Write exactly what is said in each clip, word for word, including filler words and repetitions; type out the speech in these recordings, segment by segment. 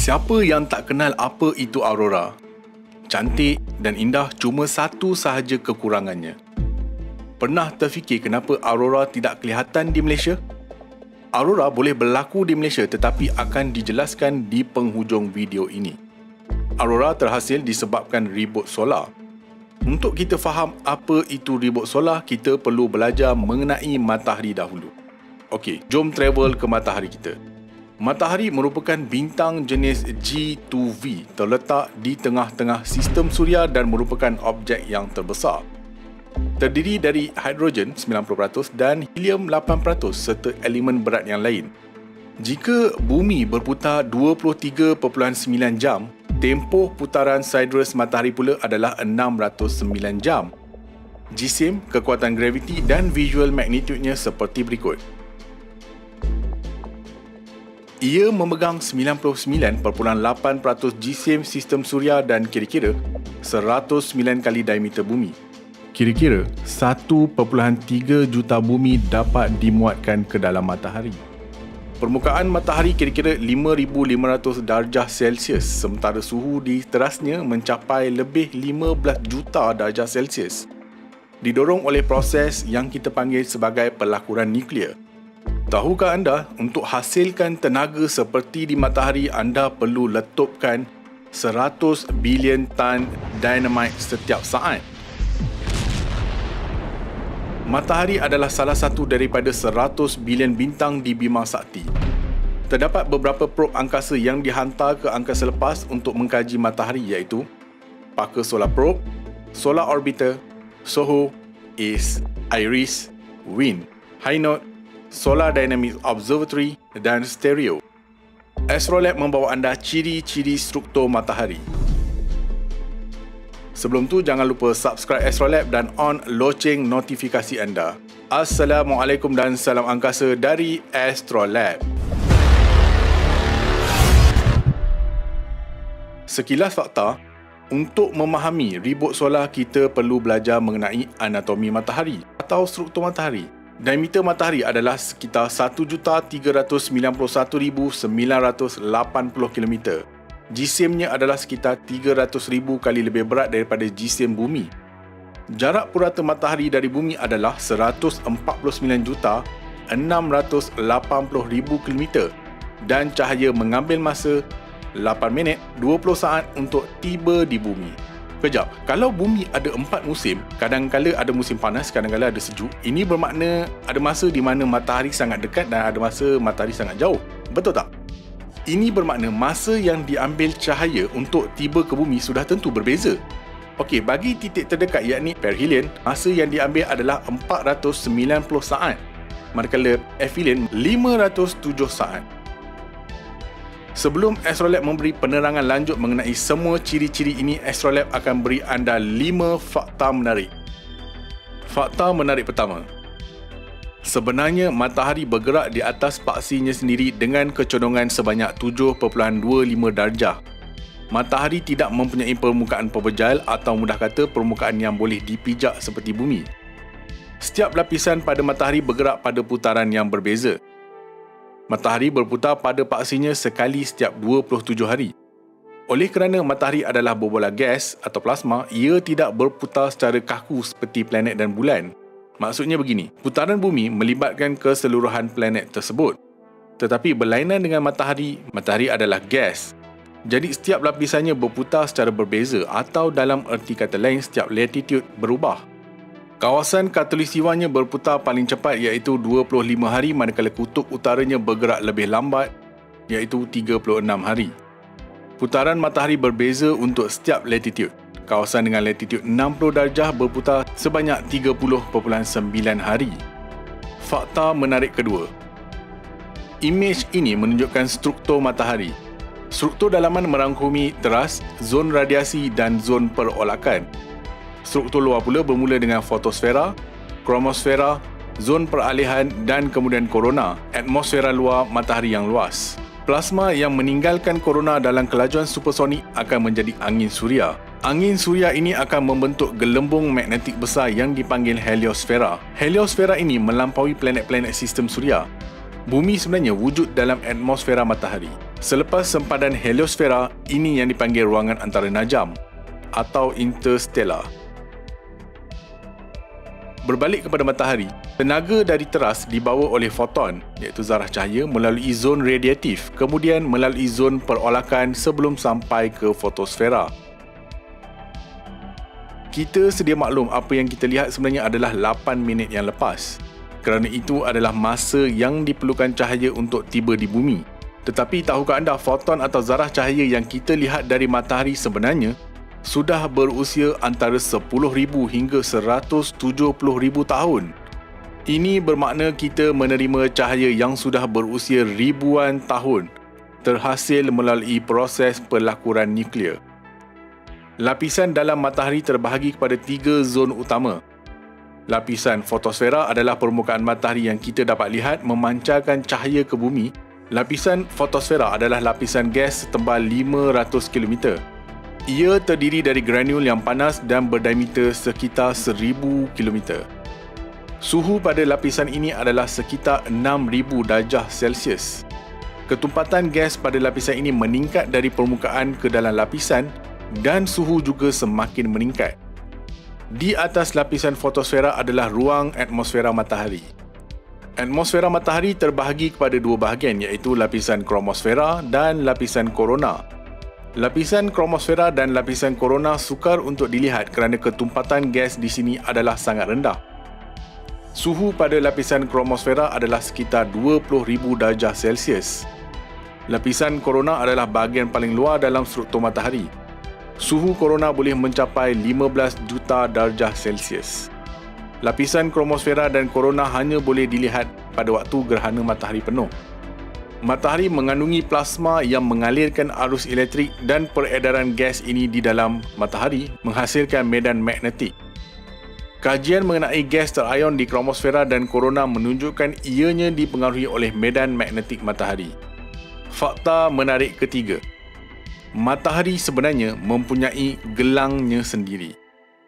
Siapa yang tak kenal apa itu aurora? Cantik dan indah, cuma satu sahaja kekurangannya. Pernah terfikir kenapa aurora tidak kelihatan di Malaysia? Aurora boleh berlaku di Malaysia tetapi akan dijelaskan di penghujung video ini. Aurora terhasil disebabkan ribut solar. Untuk kita faham apa itu ribut solar, kita perlu belajar mengenai matahari dahulu. Okey, jom travel ke matahari kita. Matahari merupakan bintang jenis G dua V terletak di tengah-tengah sistem suria dan merupakan objek yang terbesar. Terdiri dari hidrogen sembilan puluh peratus dan helium lapan peratus serta elemen berat yang lain. Jika bumi berputar dua puluh tiga perpuluhan sembilan jam, tempoh putaran sidereal matahari pula adalah enam ratus sembilan jam. Jisim, kekuatan graviti dan visual magnitude-nya seperti berikut. Ia memegang sembilan puluh sembilan perpuluhan lapan peratus jisim sistem suria dan kira-kira seratus sembilan kali diameter bumi. Kira-kira satu perpuluhan tiga juta bumi dapat dimuatkan ke dalam matahari. Permukaan matahari kira-kira lima ribu lima ratus darjah Celsius, sementara suhu di terasnya mencapai lebih lima belas juta darjah Celsius. Didorong oleh proses yang kita panggil sebagai pelakuran nuklear. Tahukah anda, untuk hasilkan tenaga seperti di matahari, anda perlu letupkan seratus bilion tan dinamit setiap saat. Matahari adalah salah satu daripada seratus bilion bintang di Bima Sakti. Terdapat beberapa probe angkasa yang dihantar ke angkasa lepas untuk mengkaji matahari, iaitu Parker Solar Probe, Solar Orbiter, SOHO, A C E, IRIS, WIND, HINOT, Solar Dynamics Observatory dan Stereo. Astrolab membawa anda ciri-ciri struktur matahari. Sebelum tu, jangan lupa subscribe Astrolab dan on loceng notifikasi anda. Assalamualaikum dan salam angkasa dari Astrolab. Sekilas fakta, untuk memahami ribut solar, kita perlu belajar mengenai anatomi matahari atau struktur matahari. Diameter matahari adalah sekitar satu juta tiga ratus sembilan puluh satu ribu sembilan ratus lapan puluh kilometer. Jisimnya adalah sekitar tiga ratus ribu kali lebih berat daripada jisim bumi. Jarak purata matahari dari bumi adalah seratus empat puluh sembilan juta enam ratus lapan puluh ribu kilometer dan cahaya mengambil masa lapan minit dua puluh saat untuk tiba di bumi. Kejap, kalau bumi ada empat musim, kadang-kala ada musim panas, kadang-kala ada sejuk. Ini bermakna ada masa di mana matahari sangat dekat dan ada masa matahari sangat jauh. Betul tak? Ini bermakna masa yang diambil cahaya untuk tiba ke bumi sudah tentu berbeza. Okey, bagi titik terdekat yakni perihelion, masa yang diambil adalah empat ratus sembilan puluh saat. Manakala aphelion lima ratus tujuh saat. Sebelum Astrolab memberi penerangan lanjut mengenai semua ciri-ciri ini, Astrolab akan beri anda lima fakta menarik. Fakta menarik pertama. Sebenarnya matahari bergerak di atas paksinya sendiri dengan kecondongan sebanyak tujuh perpuluhan dua lima darjah. Matahari tidak mempunyai permukaan pebejal atau mudah kata permukaan yang boleh dipijak seperti bumi. Setiap lapisan pada matahari bergerak pada putaran yang berbeza. Matahari berputar pada paksinya sekali setiap dua puluh tujuh hari. Oleh kerana matahari adalah bola gas atau plasma, ia tidak berputar secara kaku seperti planet dan bulan. Maksudnya begini, putaran bumi melibatkan keseluruhan planet tersebut. Tetapi berlainan dengan matahari, matahari adalah gas. Jadi setiap lapisannya berputar secara berbeza atau dalam erti kata lain, setiap latitude berubah. Kawasan khatulistiwanya berputar paling cepat iaitu dua puluh lima hari, manakala kutub utaranya bergerak lebih lambat iaitu tiga puluh enam hari. Putaran matahari berbeza untuk setiap latitude. Kawasan dengan latitude enam puluh darjah berputar sebanyak tiga puluh perpuluhan sembilan hari. Fakta menarik kedua. Imej ini menunjukkan struktur matahari. Struktur dalaman merangkumi teras, zon radiasi dan zon perolakan. Struktur luar pula bermula dengan fotosfera, kromosfera, zon peralihan dan kemudian korona, atmosfera luar matahari yang luas. Plasma yang meninggalkan korona dalam kelajuan supersonik akan menjadi angin suria. Angin suria ini akan membentuk gelembung magnetik besar yang dipanggil heliosfera. Heliosfera ini melampaui planet-planet sistem suria. Bumi sebenarnya wujud dalam atmosfera matahari. Selepas sempadan heliosfera, ini yang dipanggil ruangan antara najam atau interstellar. Berbalik kepada matahari, tenaga dari teras dibawa oleh foton iaitu zarah cahaya melalui zon radiatif, kemudian melalui zon perolakan sebelum sampai ke fotosfera. Kita sedia maklum apa yang kita lihat sebenarnya adalah lapan minit yang lepas. Kerana itu adalah masa yang diperlukan cahaya untuk tiba di bumi. Tetapi tahukah anda foton atau zarah cahaya yang kita lihat dari matahari sebenarnya sudah berusia antara sepuluh ribu hingga seratus tujuh puluh ribu tahun. Ini bermakna kita menerima cahaya yang sudah berusia ribuan tahun terhasil melalui proses pelakuran nuklear. Lapisan dalam matahari terbahagi kepada tiga zon utama. Lapisan fotosfera adalah permukaan matahari yang kita dapat lihat memancarkan cahaya ke bumi. Lapisan fotosfera adalah lapisan gas setebal lima ratus kilometer. Ia terdiri dari granul yang panas dan berdiameter sekitar seribu kilometer. Suhu pada lapisan ini adalah sekitar enam ribu darjah Celsius. Ketumpatan gas pada lapisan ini meningkat dari permukaan ke dalam lapisan dan suhu juga semakin meningkat. Di atas lapisan fotosfera adalah ruang atmosfera matahari. Atmosfera matahari terbahagi kepada dua bahagian iaitu lapisan kromosfera dan lapisan korona. Lapisan kromosfera dan lapisan korona sukar untuk dilihat kerana ketumpatan gas di sini adalah sangat rendah. Suhu pada lapisan kromosfera adalah sekitar dua puluh ribu darjah Celsius. Lapisan korona adalah bahagian paling luar dalam struktur matahari. Suhu korona boleh mencapai lima belas juta darjah Celsius. Lapisan kromosfera dan korona hanya boleh dilihat pada waktu gerhana matahari penuh. Matahari mengandungi plasma yang mengalirkan arus elektrik dan peredaran gas ini di dalam matahari menghasilkan medan magnetik. Kajian mengenai gas terion di kromosfera dan korona menunjukkan ianya dipengaruhi oleh medan magnetik matahari. Fakta menarik ketiga. Matahari sebenarnya mempunyai gelangnya sendiri.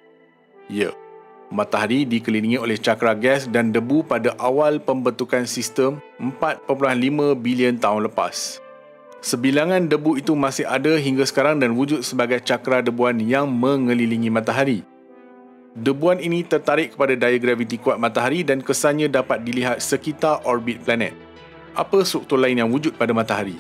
Ya. Matahari dikelilingi oleh cakra gas dan debu pada awal pembentukan sistem empat perpuluhan lima bilion tahun lepas. Sebilangan debu itu masih ada hingga sekarang dan wujud sebagai cakra debuan yang mengelilingi matahari. Debuan ini tertarik kepada daya graviti kuat matahari dan kesannya dapat dilihat sekitar orbit planet. Apa struktur lain yang wujud pada matahari?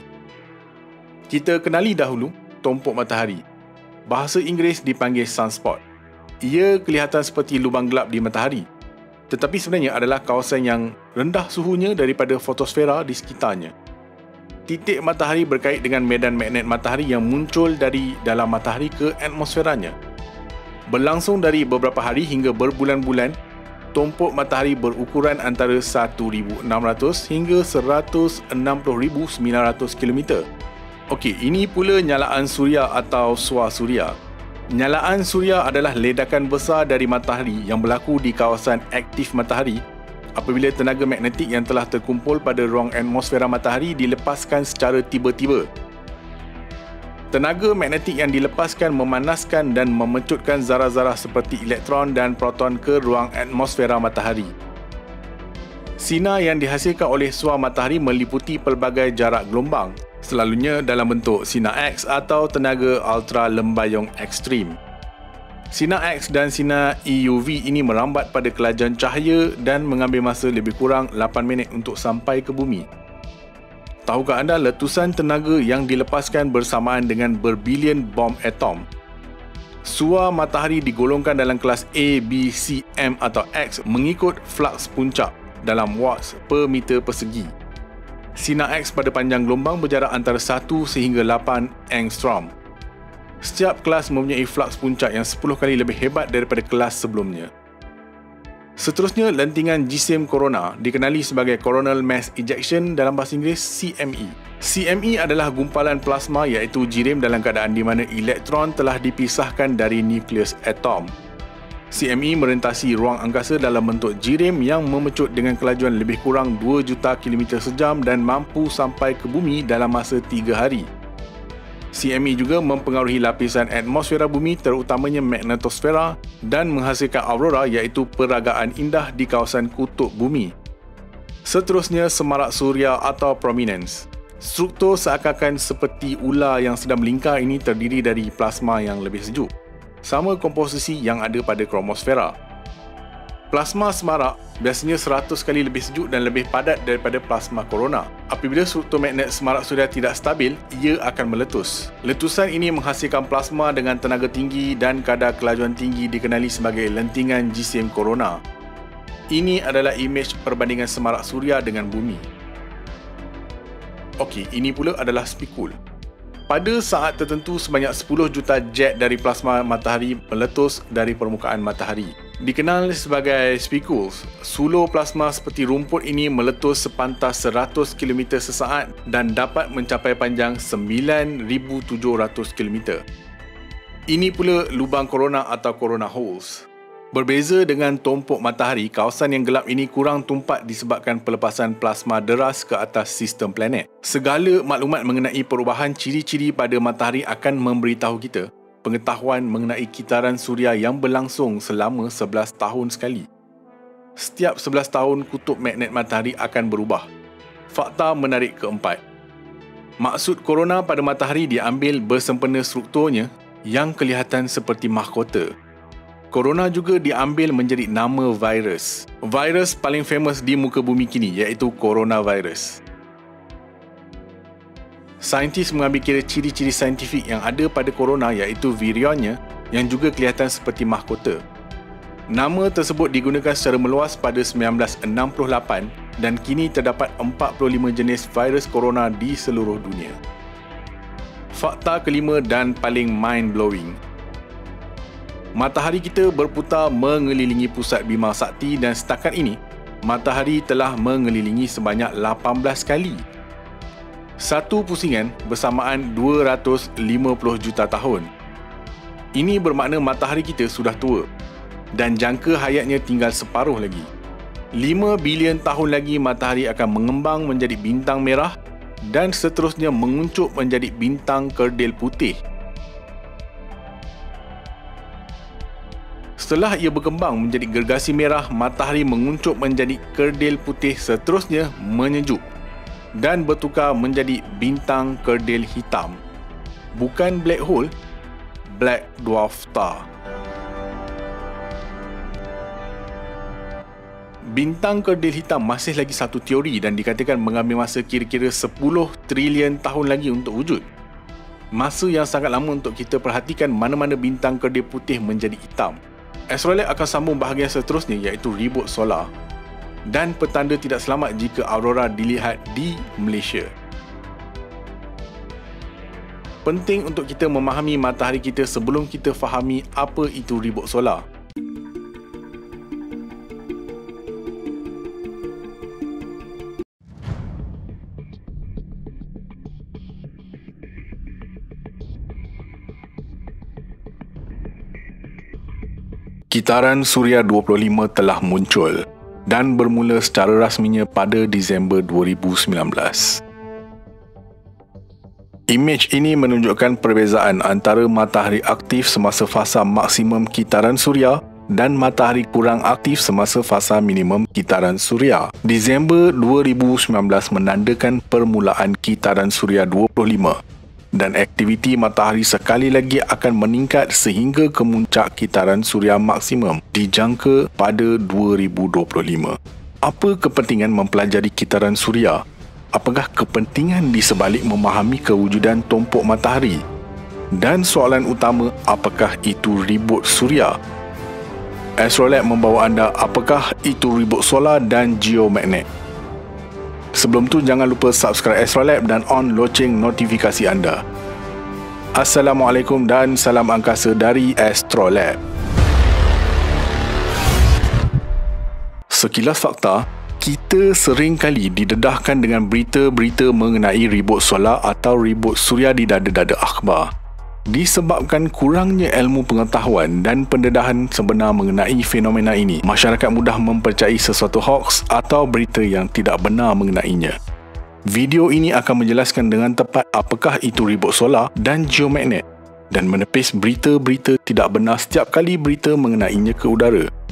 Kita kenali dahulu tumpuk matahari. Bahasa Inggeris dipanggil sunspot. Ia kelihatan seperti lubang gelap di matahari, tetapi sebenarnya adalah kawasan yang rendah suhunya daripada fotosfera di sekitarnya. Titik matahari berkait dengan medan magnet matahari yang muncul dari dalam matahari ke atmosferanya. Berlangsung dari beberapa hari hingga berbulan-bulan, tumpuk matahari berukuran antara seribu enam ratus hingga seratus enam puluh ribu sembilan ratus kilometer. Okey, ini pula nyalaan suria atau SUA suria. Nyalaan suria adalah ledakan besar dari matahari yang berlaku di kawasan aktif matahari apabila tenaga magnetik yang telah terkumpul pada ruang atmosfera matahari dilepaskan secara tiba-tiba. Tenaga magnetik yang dilepaskan memanaskan dan memecutkan zarah-zarah seperti elektron dan proton ke ruang atmosfera matahari. Sinar yang dihasilkan oleh SUA matahari meliputi pelbagai jarak gelombang, selalunya dalam bentuk sinar X atau tenaga ultra lembayung ekstrim. Sinar X dan sinar E U V ini merambat pada kelajuan cahaya dan mengambil masa lebih kurang lapan minit untuk sampai ke bumi. Tahukah anda letusan tenaga yang dilepaskan bersamaan dengan berbilion bom atom? SUA matahari digolongkan dalam kelas A, B, C, M atau X mengikut flux puncak dalam watts per meter persegi. Sinar X pada panjang gelombang berjarak antara satu sehingga lapan angstrom. Setiap kelas mempunyai flux puncak yang sepuluh kali lebih hebat daripada kelas sebelumnya. Seterusnya, lentingan jisim korona dikenali sebagai coronal mass ejection dalam bahasa Inggeris C M E. C M E adalah gumpalan plasma iaitu jirim dalam keadaan di mana elektron telah dipisahkan dari nukleus atom. C M E merentasi ruang angkasa dalam bentuk jirim yang memecut dengan kelajuan lebih kurang dua juta kilometer sejam dan mampu sampai ke bumi dalam masa tiga hari. C M E juga mempengaruhi lapisan atmosfera bumi terutamanya magnetosfera dan menghasilkan aurora iaitu peragaan indah di kawasan kutub bumi. Seterusnya, semarak suria atau prominence. Struktur seakan-akan seperti ular yang sedang melingkar ini terdiri dari plasma yang lebih sejuk, sama komposisi yang ada pada kromosfera. Plasma semarak biasanya seratus kali lebih sejuk dan lebih padat daripada plasma korona. Apabila struktur magnet semarak sudah tidak stabil, ia akan meletus. Letusan ini menghasilkan plasma dengan tenaga tinggi dan kadar kelajuan tinggi dikenali sebagai lentingan jisim korona. Ini adalah imej perbandingan semarak suria dengan bumi. Okey, ini pula adalah spekul. Pada saat tertentu, sebanyak sepuluh juta jet dari plasma matahari meletus dari permukaan matahari. Dikenal sebagai spekuls, sulur plasma seperti rumput ini meletus sepantas seratus kilometer sesaat dan dapat mencapai panjang sembilan ribu tujuh ratus kilometer. Ini pula lubang korona atau corona holes. Berbeza dengan tumpuk matahari, kawasan yang gelap ini kurang tumpat disebabkan pelepasan plasma deras ke atas sistem planet. Segala maklumat mengenai perubahan ciri-ciri pada matahari akan memberitahu kita pengetahuan mengenai kitaran suria yang berlangsung selama sebelas tahun sekali. Setiap sebelas tahun, kutub magnet matahari akan berubah. Fakta menarik keempat. Maksud korona pada matahari diambil bersempena strukturnya yang kelihatan seperti mahkota. Korona juga diambil menjadi nama virus. Virus paling famous di muka bumi kini iaitu coronavirus. Saintis mengambil kira ciri-ciri saintifik yang ada pada korona iaitu virionnya yang juga kelihatan seperti mahkota. Nama tersebut digunakan secara meluas pada sembilan belas enam puluh lapan dan kini terdapat empat puluh lima jenis virus korona di seluruh dunia. Fakta kelima dan paling mind-blowing. Matahari kita berputar mengelilingi pusat Bima Sakti dan setakat ini, matahari telah mengelilingi sebanyak lapan belas kali. Satu pusingan bersamaan dua ratus lima puluh juta tahun. Ini bermakna matahari kita sudah tua dan jangka hayatnya tinggal separuh lagi. lima bilion tahun lagi matahari akan mengembang menjadi bintang merah dan seterusnya menguncup menjadi bintang kerdil putih. Setelah ia berkembang menjadi gergasi merah, matahari menguncup menjadi kerdil putih, seterusnya menyejuk dan bertukar menjadi bintang kerdil hitam. Bukan black hole, black dwarf star. Bintang kerdil hitam masih lagi satu teori dan dikatakan mengambil masa kira-kira sepuluh trilion tahun lagi untuk wujud. Masa yang sangat lama untuk kita perhatikan mana-mana bintang kerdil putih menjadi hitam. Astrolab akan sambung bahagian seterusnya iaitu ribut solar dan petanda tidak selamat jika aurora dilihat di Malaysia. Penting untuk kita memahami matahari kita sebelum kita fahami apa itu ribut solar. Kitaran Suria dua puluh lima telah muncul dan bermula secara rasminya pada Disember dua ribu sembilan belas. Imej ini menunjukkan perbezaan antara matahari aktif semasa fasa maksimum kitaran suria dan matahari kurang aktif semasa fasa minimum kitaran suria. Disember dua ribu sembilan belas menandakan permulaan kitaran suria dua puluh lima dan aktiviti matahari sekali lagi akan meningkat sehingga kemuncak kitaran suria maksimum dijangka pada dua ribu dua puluh lima. Apa kepentingan mempelajari kitaran suria? Apakah kepentingan di sebalik memahami kewujudan tumpuk matahari? Dan soalan utama, apakah itu ribut suria? Astrolab membawa anda apakah itu ribut solar dan geomagnet. Sebelum tu jangan lupa subscribe Astrolab dan on loceng notifikasi anda. Assalamualaikum dan salam angkasa dari Astrolab. Sekilas fakta, kita sering kali didedahkan dengan berita-berita mengenai ribut solar atau ribut suria di dada-dada akhbar. Disebabkan kurangnya ilmu pengetahuan dan pendedahan sebenar mengenai fenomena ini, masyarakat mudah mempercayai sesuatu hoax atau berita yang tidak benar mengenainya. Video ini akan menjelaskan dengan tepat apakah itu ribut solar dan geomagnet dan menepis berita-berita tidak benar setiap kali berita mengenainya ke udara.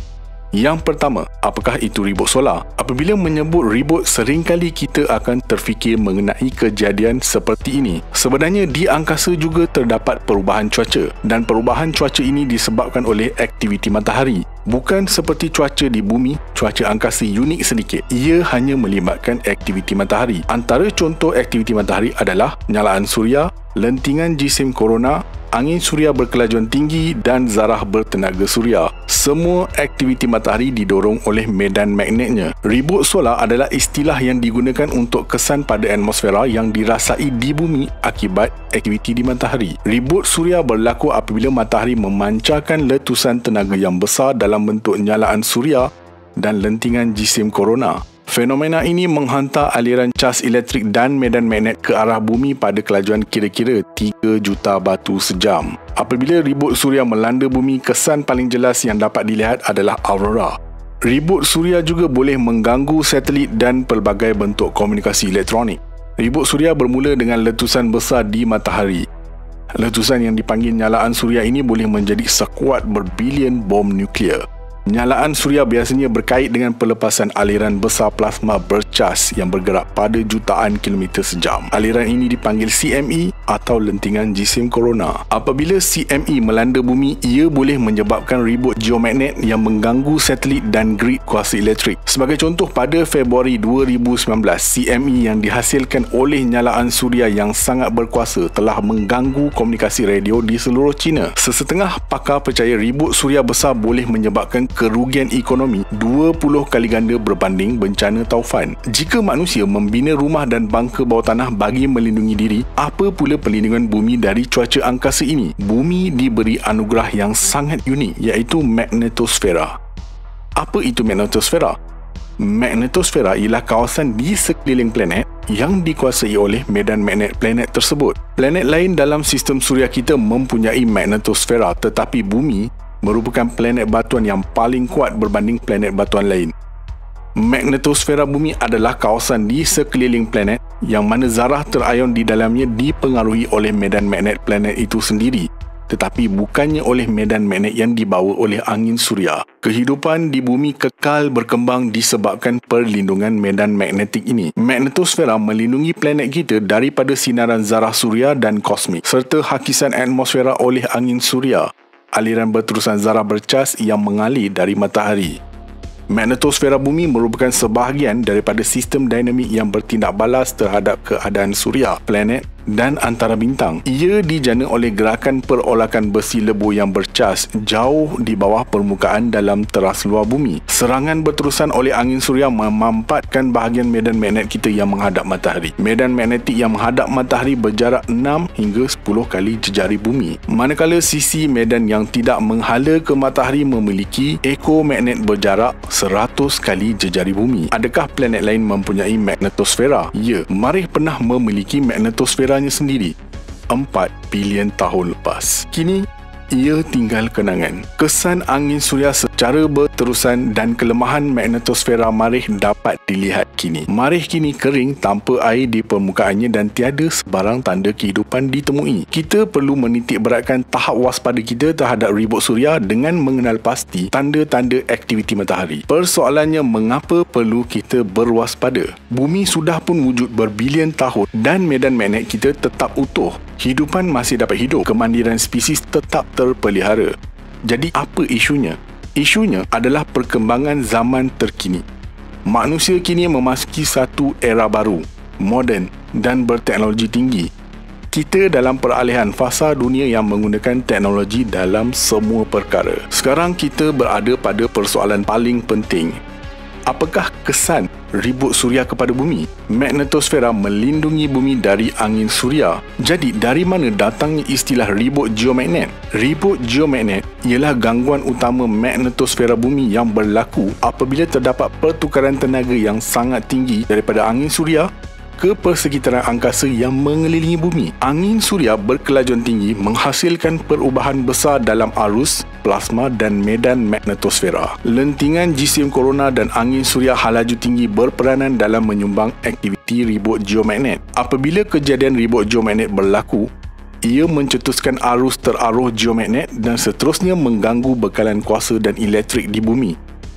Yang pertama, apakah itu ribut solar? Apabila menyebut ribut, seringkali kita akan terfikir mengenai kejadian seperti ini. Sebenarnya di angkasa juga terdapat perubahan cuaca, dan perubahan cuaca ini disebabkan oleh aktiviti matahari. Bukan seperti cuaca di bumi, cuaca angkasa unik sedikit. Ia hanya melibatkan aktiviti matahari. Antara contoh aktiviti matahari adalah nyalaan suria, lentingan jisim korona, angin suria berkelajuan tinggi dan zarah bertenaga suria. Semua aktiviti matahari didorong oleh medan magnetnya. Ribut solar adalah istilah yang digunakan untuk kesan pada atmosfera yang dirasai di bumi akibat aktiviti di matahari. Ribut suria berlaku apabila matahari memancarkan letusan tenaga yang besar dalam bentuk nyalaan suria dan lentingan jisim korona. Fenomena ini menghantar aliran cas elektrik dan medan magnet ke arah bumi pada kelajuan kira-kira tiga juta batu sejam. Apabila ribut suria melanda bumi, kesan paling jelas yang dapat dilihat adalah aurora. Ribut suria juga boleh mengganggu satelit dan pelbagai bentuk komunikasi elektronik. Ribut suria bermula dengan letusan besar di matahari. Letusan yang dipanggil nyalaan suria ini boleh menjadi sekuat berbilion bom nuklear. Nyalaan suria biasanya berkait dengan pelepasan aliran besar plasma bercas yang bergerak pada jutaan kilometer sejam. Aliran ini dipanggil C M E atau lentingan jisim korona. Apabila C M E melanda bumi, ia boleh menyebabkan ribut geomagnet yang mengganggu satelit dan grid kuasa elektrik. Sebagai contoh, pada Februari dua ribu sembilan belas, C M E yang dihasilkan oleh nyalaan suria yang sangat berkuasa telah mengganggu komunikasi radio di seluruh China. Sesetengah pakar percaya ribut suria besar boleh menyebabkan kerugian ekonomi dua puluh kali ganda berbanding bencana taufan. Jika manusia membina rumah dan bangka bawah tanah bagi melindungi diri, apa pula perlindungan bumi dari cuaca angkasa ini? Bumi diberi anugerah yang sangat unik, iaitu magnetosfera. Apa itu magnetosfera? Magnetosfera ialah kawasan di sekeliling planet yang dikuasai oleh medan magnet planet tersebut. Planet lain dalam sistem suria kita mempunyai magnetosfera, tetapi bumi merupakan planet batuan yang paling kuat berbanding planet batuan lain. Magnetosfera bumi adalah kawasan di sekeliling planet yang mana zarah terayon di dalamnya dipengaruhi oleh medan magnet planet itu sendiri, tetapi bukannya oleh medan magnet yang dibawa oleh angin suria. Kehidupan di bumi kekal berkembang disebabkan perlindungan medan magnetik ini. Magnetosfera melindungi planet kita daripada sinaran zarah suria dan kosmik, serta hakisan atmosfera oleh angin suria, aliran berterusan zarah bercas yang mengalir dari matahari. Magnetosfera bumi merupakan sebahagian daripada sistem dinamik yang bertindak balas terhadap keadaan suria, planet dan antara bintang. Ia dijana oleh gerakan perolakan besi lebu yang bercas jauh di bawah permukaan dalam teras luar bumi. Serangan berterusan oleh angin suria memampatkan bahagian medan magnet kita yang menghadap matahari. Medan magnetik yang menghadap matahari berjarak enam hingga sepuluh kali jejari bumi, manakala sisi medan yang tidak menghala ke matahari memiliki ekomagnet berjarak seratus kali jejari bumi. Adakah planet lain mempunyai magnetosfera? Ya, Marikh pernah memiliki magnetosfera sendiri empat bilion tahun lepas. Kini ia tinggal kenangan. Kesan angin suria secara berterusan dan kelemahan magnetosfera Marikh dapat dilihat kini. Marikh kini kering tanpa air di permukaannya dan tiada sebarang tanda kehidupan ditemui. Kita perlu menitik beratkan tahap waspada kita terhadap ribut suria dengan mengenal pasti tanda-tanda aktiviti matahari. Persoalannya, mengapa perlu kita berwaspada? Bumi sudah pun wujud berbilion tahun dan medan magnet kita tetap utuh. Hidupan masih dapat hidup, kemandiran spesies tetap terpelihara. Jadi apa isunya? Isunya adalah perkembangan zaman terkini. Manusia kini memasuki satu era baru, moden dan berteknologi tinggi. Kita dalam peralihan fasa dunia yang menggunakan teknologi dalam semua perkara. Sekarang kita berada pada persoalan paling penting. Apakah kesan ribut suria kepada bumi? Magnetosfera melindungi bumi dari angin suria. Jadi, dari mana datangnya istilah ribut geomagnet? Ribut geomagnet ialah gangguan utama magnetosfera bumi yang berlaku apabila terdapat pertukaran tenaga yang sangat tinggi daripada angin suria ke persekitaran angkasa yang mengelilingi bumi. Angin suria berkelajuan tinggi menghasilkan perubahan besar dalam arus, plasma dan medan magnetosfera. Lentingan jisim korona dan angin suria halaju tinggi berperanan dalam menyumbang aktiviti ribut geomagnet. Apabila kejadian ribut geomagnet berlaku, ia mencetuskan arus teraruh geomagnet dan seterusnya mengganggu bekalan kuasa dan elektrik di bumi.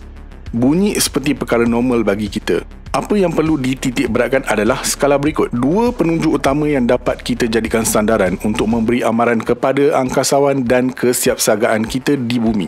Bunyi seperti perkara normal bagi kita. Apa yang perlu dititik beratkan adalah skala berikut. Dua penunjuk utama yang dapat kita jadikan sandaran untuk memberi amaran kepada angkasawan dan kesiapsiagaan kita di bumi.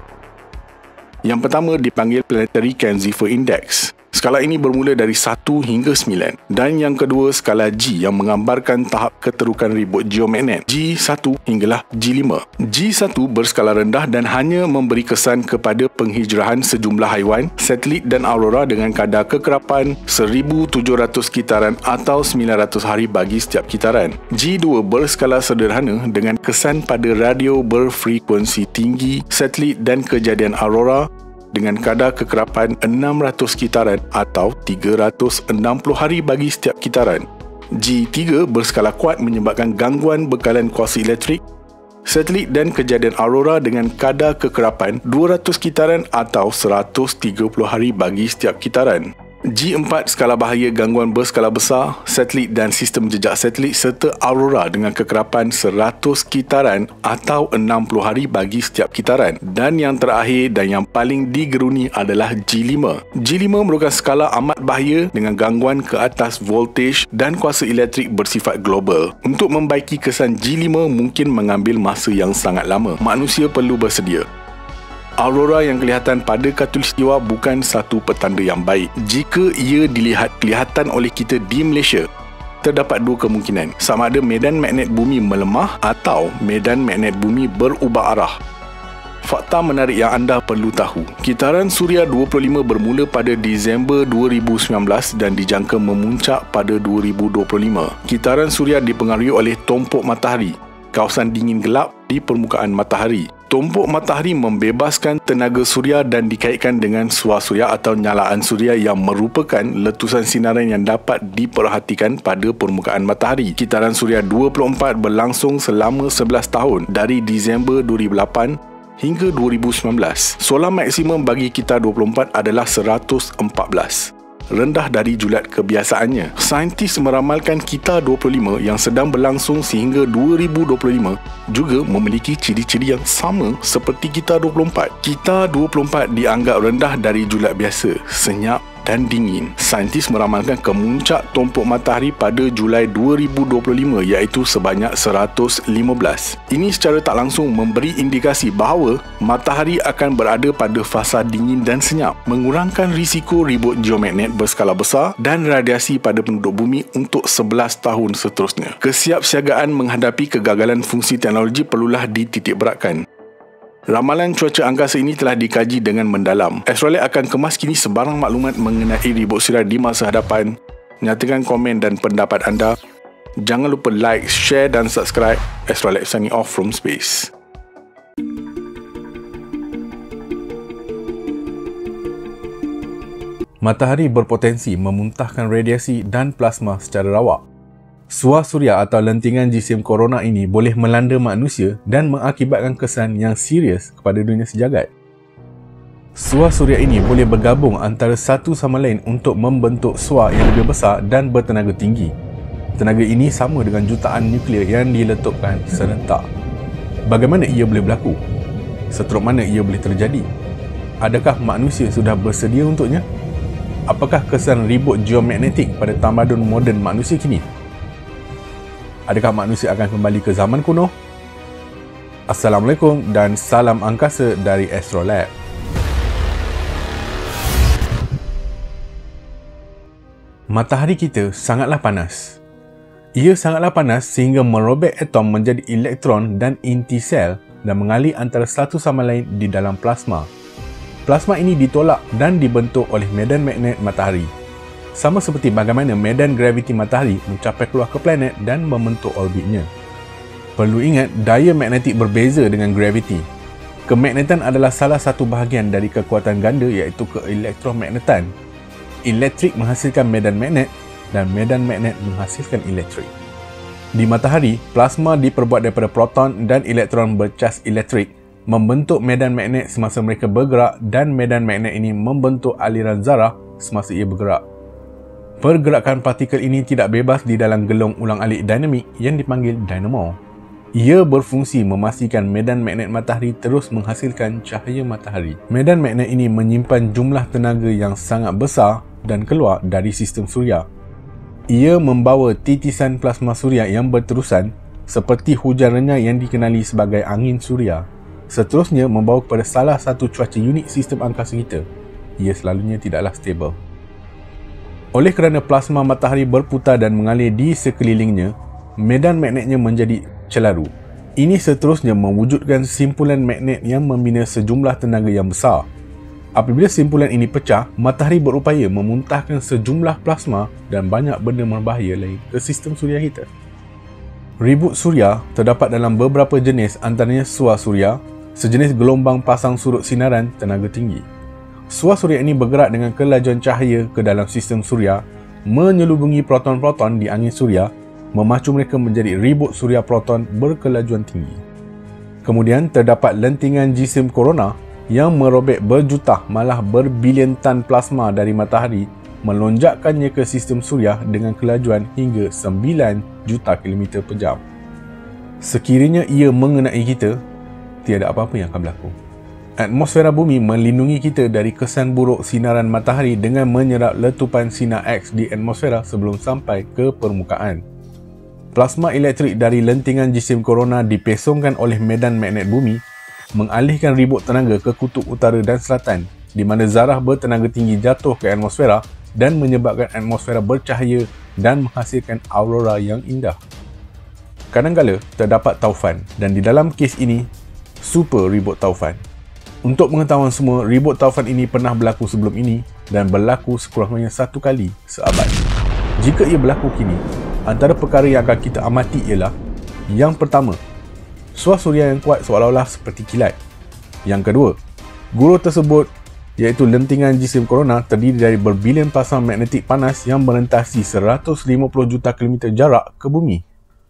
Yang pertama dipanggil Planetary Canzifer Index. Skala ini bermula dari satu hingga sembilan. Dan yang kedua skala G yang menggambarkan tahap keterukan ribut geomagnet. G satu hinggalah G lima. G satu berskala rendah dan hanya memberi kesan kepada penghijrahan sejumlah haiwan, satelit dan aurora dengan kadar kekerapan seribu tujuh ratus kitaran atau sembilan ratus hari bagi setiap kitaran. G dua berskala sederhana dengan kesan pada radio berfrekuensi tinggi, satelit dan kejadian aurora dengan kadar kekerapan enam ratus kitaran atau tiga ratus enam puluh hari bagi setiap kitaran. G tiga berskala kuat menyebabkan gangguan bekalan kuasa elektrik, satelit dan kejadian aurora dengan kadar kekerapan dua ratus kitaran atau seratus tiga puluh hari bagi setiap kitaran. G empat skala bahaya gangguan berskala besar, satelit dan sistem jejak satelit serta aurora dengan kekerapan seratus kitaran atau enam puluh hari bagi setiap kitaran. Dan yang terakhir dan yang paling digeruni adalah G lima. G lima merupakan skala amat bahaya dengan gangguan ke atas voltage dan kuasa elektrik bersifat global. Untuk membaiki kesan G lima mungkin mengambil masa yang sangat lama. Manusia perlu bersedia. Aurora yang kelihatan pada khatulistiwa bukan satu petanda yang baik. Jika ia dilihat kelihatan oleh kita di Malaysia, terdapat dua kemungkinan. Sama ada medan magnet bumi melemah atau medan magnet bumi berubah arah. Fakta menarik yang anda perlu tahu. Kitaran Suria dua puluh lima bermula pada Disember dua ribu sembilan belas dan dijangka memuncak pada dua ribu dua puluh lima. Kitaran Suria dipengaruhi oleh tumpuk matahari, kawasan dingin gelap di permukaan matahari. Tumpuk matahari membebaskan tenaga suria dan dikaitkan dengan suar suria atau nyalaan suria yang merupakan letusan sinaran yang dapat diperhatikan pada permukaan matahari. Kitaran Suria dua puluh empat berlangsung selama sebelas tahun dari Disember dua ribu lapan hingga dua ribu sembilan belas. Solar maksimum bagi kitar dua puluh empat adalah seratus empat belas. Rendah dari julat kebiasaannya. Saintis meramalkan kitar dua puluh lima yang sedang berlangsung sehingga dua ribu dua puluh lima juga memiliki ciri-ciri yang sama seperti kitar dua puluh empat. Kitar dua puluh empat dianggap rendah dari julat biasa, senyap dan dingin. Saintis meramalkan kemuncak tumpuk matahari pada Julai dua ribu dua puluh lima iaitu sebanyak seratus lima belas. Ini secara tak langsung memberi indikasi bahawa matahari akan berada pada fasa dingin dan senyap, mengurangkan risiko ribut geomagnet berskala besar dan radiasi pada penduduk bumi untuk sebelas tahun seterusnya. Kesiapsiagaan menghadapi kegagalan fungsi teknologi perlulah dititikberatkan. Ramalan cuaca angkasa ini telah dikaji dengan mendalam. Astrolab akan kemas kini sebarang maklumat mengenai ribut suria di masa hadapan. Nyatakan komen dan pendapat anda. Jangan lupa like, share dan subscribe. Astrolab signing off from space. Matahari berpotensi memuntahkan radiasi dan plasma secara rawak. Suar suria atau lentingan jisim korona ini boleh melanda manusia dan mengakibatkan kesan yang serius kepada dunia sejagat. Suar suria ini boleh bergabung antara satu sama lain untuk membentuk suar yang lebih besar dan bertenaga tinggi. Tenaga ini sama dengan jutaan nuklear yang diletupkan serentak. Bagaimana ia boleh berlaku? Seteruk mana ia boleh terjadi? Adakah manusia sudah bersedia untuknya? Apakah kesan ribut geomagnetik pada tamadun moden manusia kini? Adakah manusia akan kembali ke zaman kuno? Assalamualaikum dan salam angkasa dari Astrolab. Matahari kita sangatlah panas. Ia sangatlah panas sehingga merobek atom menjadi elektron dan inti sel dan mengalir antara satu sama lain di dalam plasma. Plasma ini ditolak dan dibentuk oleh medan magnet matahari. Sama seperti bagaimana medan graviti matahari mencapai keluar ke planet dan membentuk orbitnya. Perlu ingat, daya magnetik berbeza dengan graviti. Kemagnetan adalah salah satu bahagian dari kekuatan ganda iaitu keelektromagnetan. Elektrik menghasilkan medan magnet dan medan magnet menghasilkan elektrik. Di matahari, plasma diperbuat daripada proton dan elektron bercas elektrik membentuk medan magnet semasa mereka bergerak dan medan magnet ini membentuk aliran zarah semasa ia bergerak. Pergerakan partikel ini tidak bebas di dalam gelung ulang-alik dinamik yang dipanggil dynamo. Ia berfungsi memastikan medan magnet matahari terus menghasilkan cahaya matahari. Medan magnet ini menyimpan jumlah tenaga yang sangat besar dan keluar dari sistem suria. Ia membawa titisan plasma suria yang berterusan seperti hujan renyah yang dikenali sebagai angin suria. Seterusnya membawa kepada salah satu cuaca unik sistem angkasa kita. Ia selalunya tidaklah stabil. Oleh kerana plasma matahari berputar dan mengalir di sekelilingnya, medan magnetnya menjadi celaru. Ini seterusnya mewujudkan simpulan magnet yang membina sejumlah tenaga yang besar. Apabila simpulan ini pecah, matahari berupaya memuntahkan sejumlah plasma dan banyak benda berbahaya lain ke sistem suria kita. Ribut suria terdapat dalam beberapa jenis, antaranya SUA suria, sejenis gelombang pasang surut sinaran tenaga tinggi. SUA suria ini bergerak dengan kelajuan cahaya ke dalam sistem suria, menyelubungi proton-proton di angin suria, memacu mereka menjadi ribut suria proton berkelajuan tinggi. Kemudian terdapat lentingan jisim korona yang merobek berjuta malah berbilion tan plasma dari matahari, melonjakkannya ke sistem suria dengan kelajuan hingga sembilan juta kilometer per jam. Sekiranya ia mengenai kita, tiada apa-apa yang akan berlaku. Atmosfera bumi melindungi kita dari kesan buruk sinaran matahari dengan menyerap letupan sinar X di atmosfera sebelum sampai ke permukaan. Plasma elektrik dari lentingan jisim korona dipesongkan oleh medan magnet bumi, mengalihkan ribut tenaga ke kutub utara dan selatan, di mana zarah bertenaga tinggi jatuh ke atmosfera dan menyebabkan atmosfera bercahaya dan menghasilkan aurora yang indah. Kadang-kala terdapat taufan, dan di dalam kes ini, super ribut taufan. Untuk pengetahuan semua, ribut taufan ini pernah berlaku sebelum ini dan berlaku sekurang-kurangnya satu kali seabad. Jika ia berlaku kini, antara perkara yang akan kita amati ialah: yang pertama, SUA suria yang kuat seolah-olah seperti kilat. Yang kedua, guru tersebut iaitu lentingan jisim korona terdiri dari berbilion pasang magnetik panas yang merentasi seratus lima puluh juta kilometer jarak ke bumi.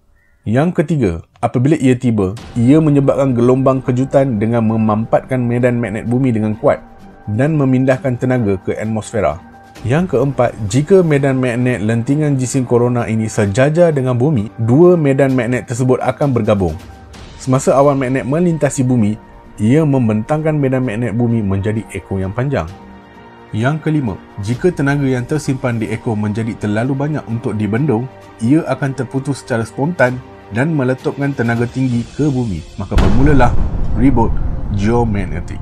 Yang ketiga, apabila ia tiba, ia menyebabkan gelombang kejutan dengan memampatkan medan magnet bumi dengan kuat dan memindahkan tenaga ke atmosfera. Yang keempat, jika medan magnet lentingan jisim korona ini sejajar dengan bumi, dua medan magnet tersebut akan bergabung. Semasa awan magnet melintasi bumi, ia membentangkan medan magnet bumi menjadi ekor yang panjang. Yang kelima, jika tenaga yang tersimpan di ekor menjadi terlalu banyak untuk dibendung, ia akan terputus secara spontan dan meletupkan tenaga tinggi ke bumi. Maka bermulalah ribut geomagnetik.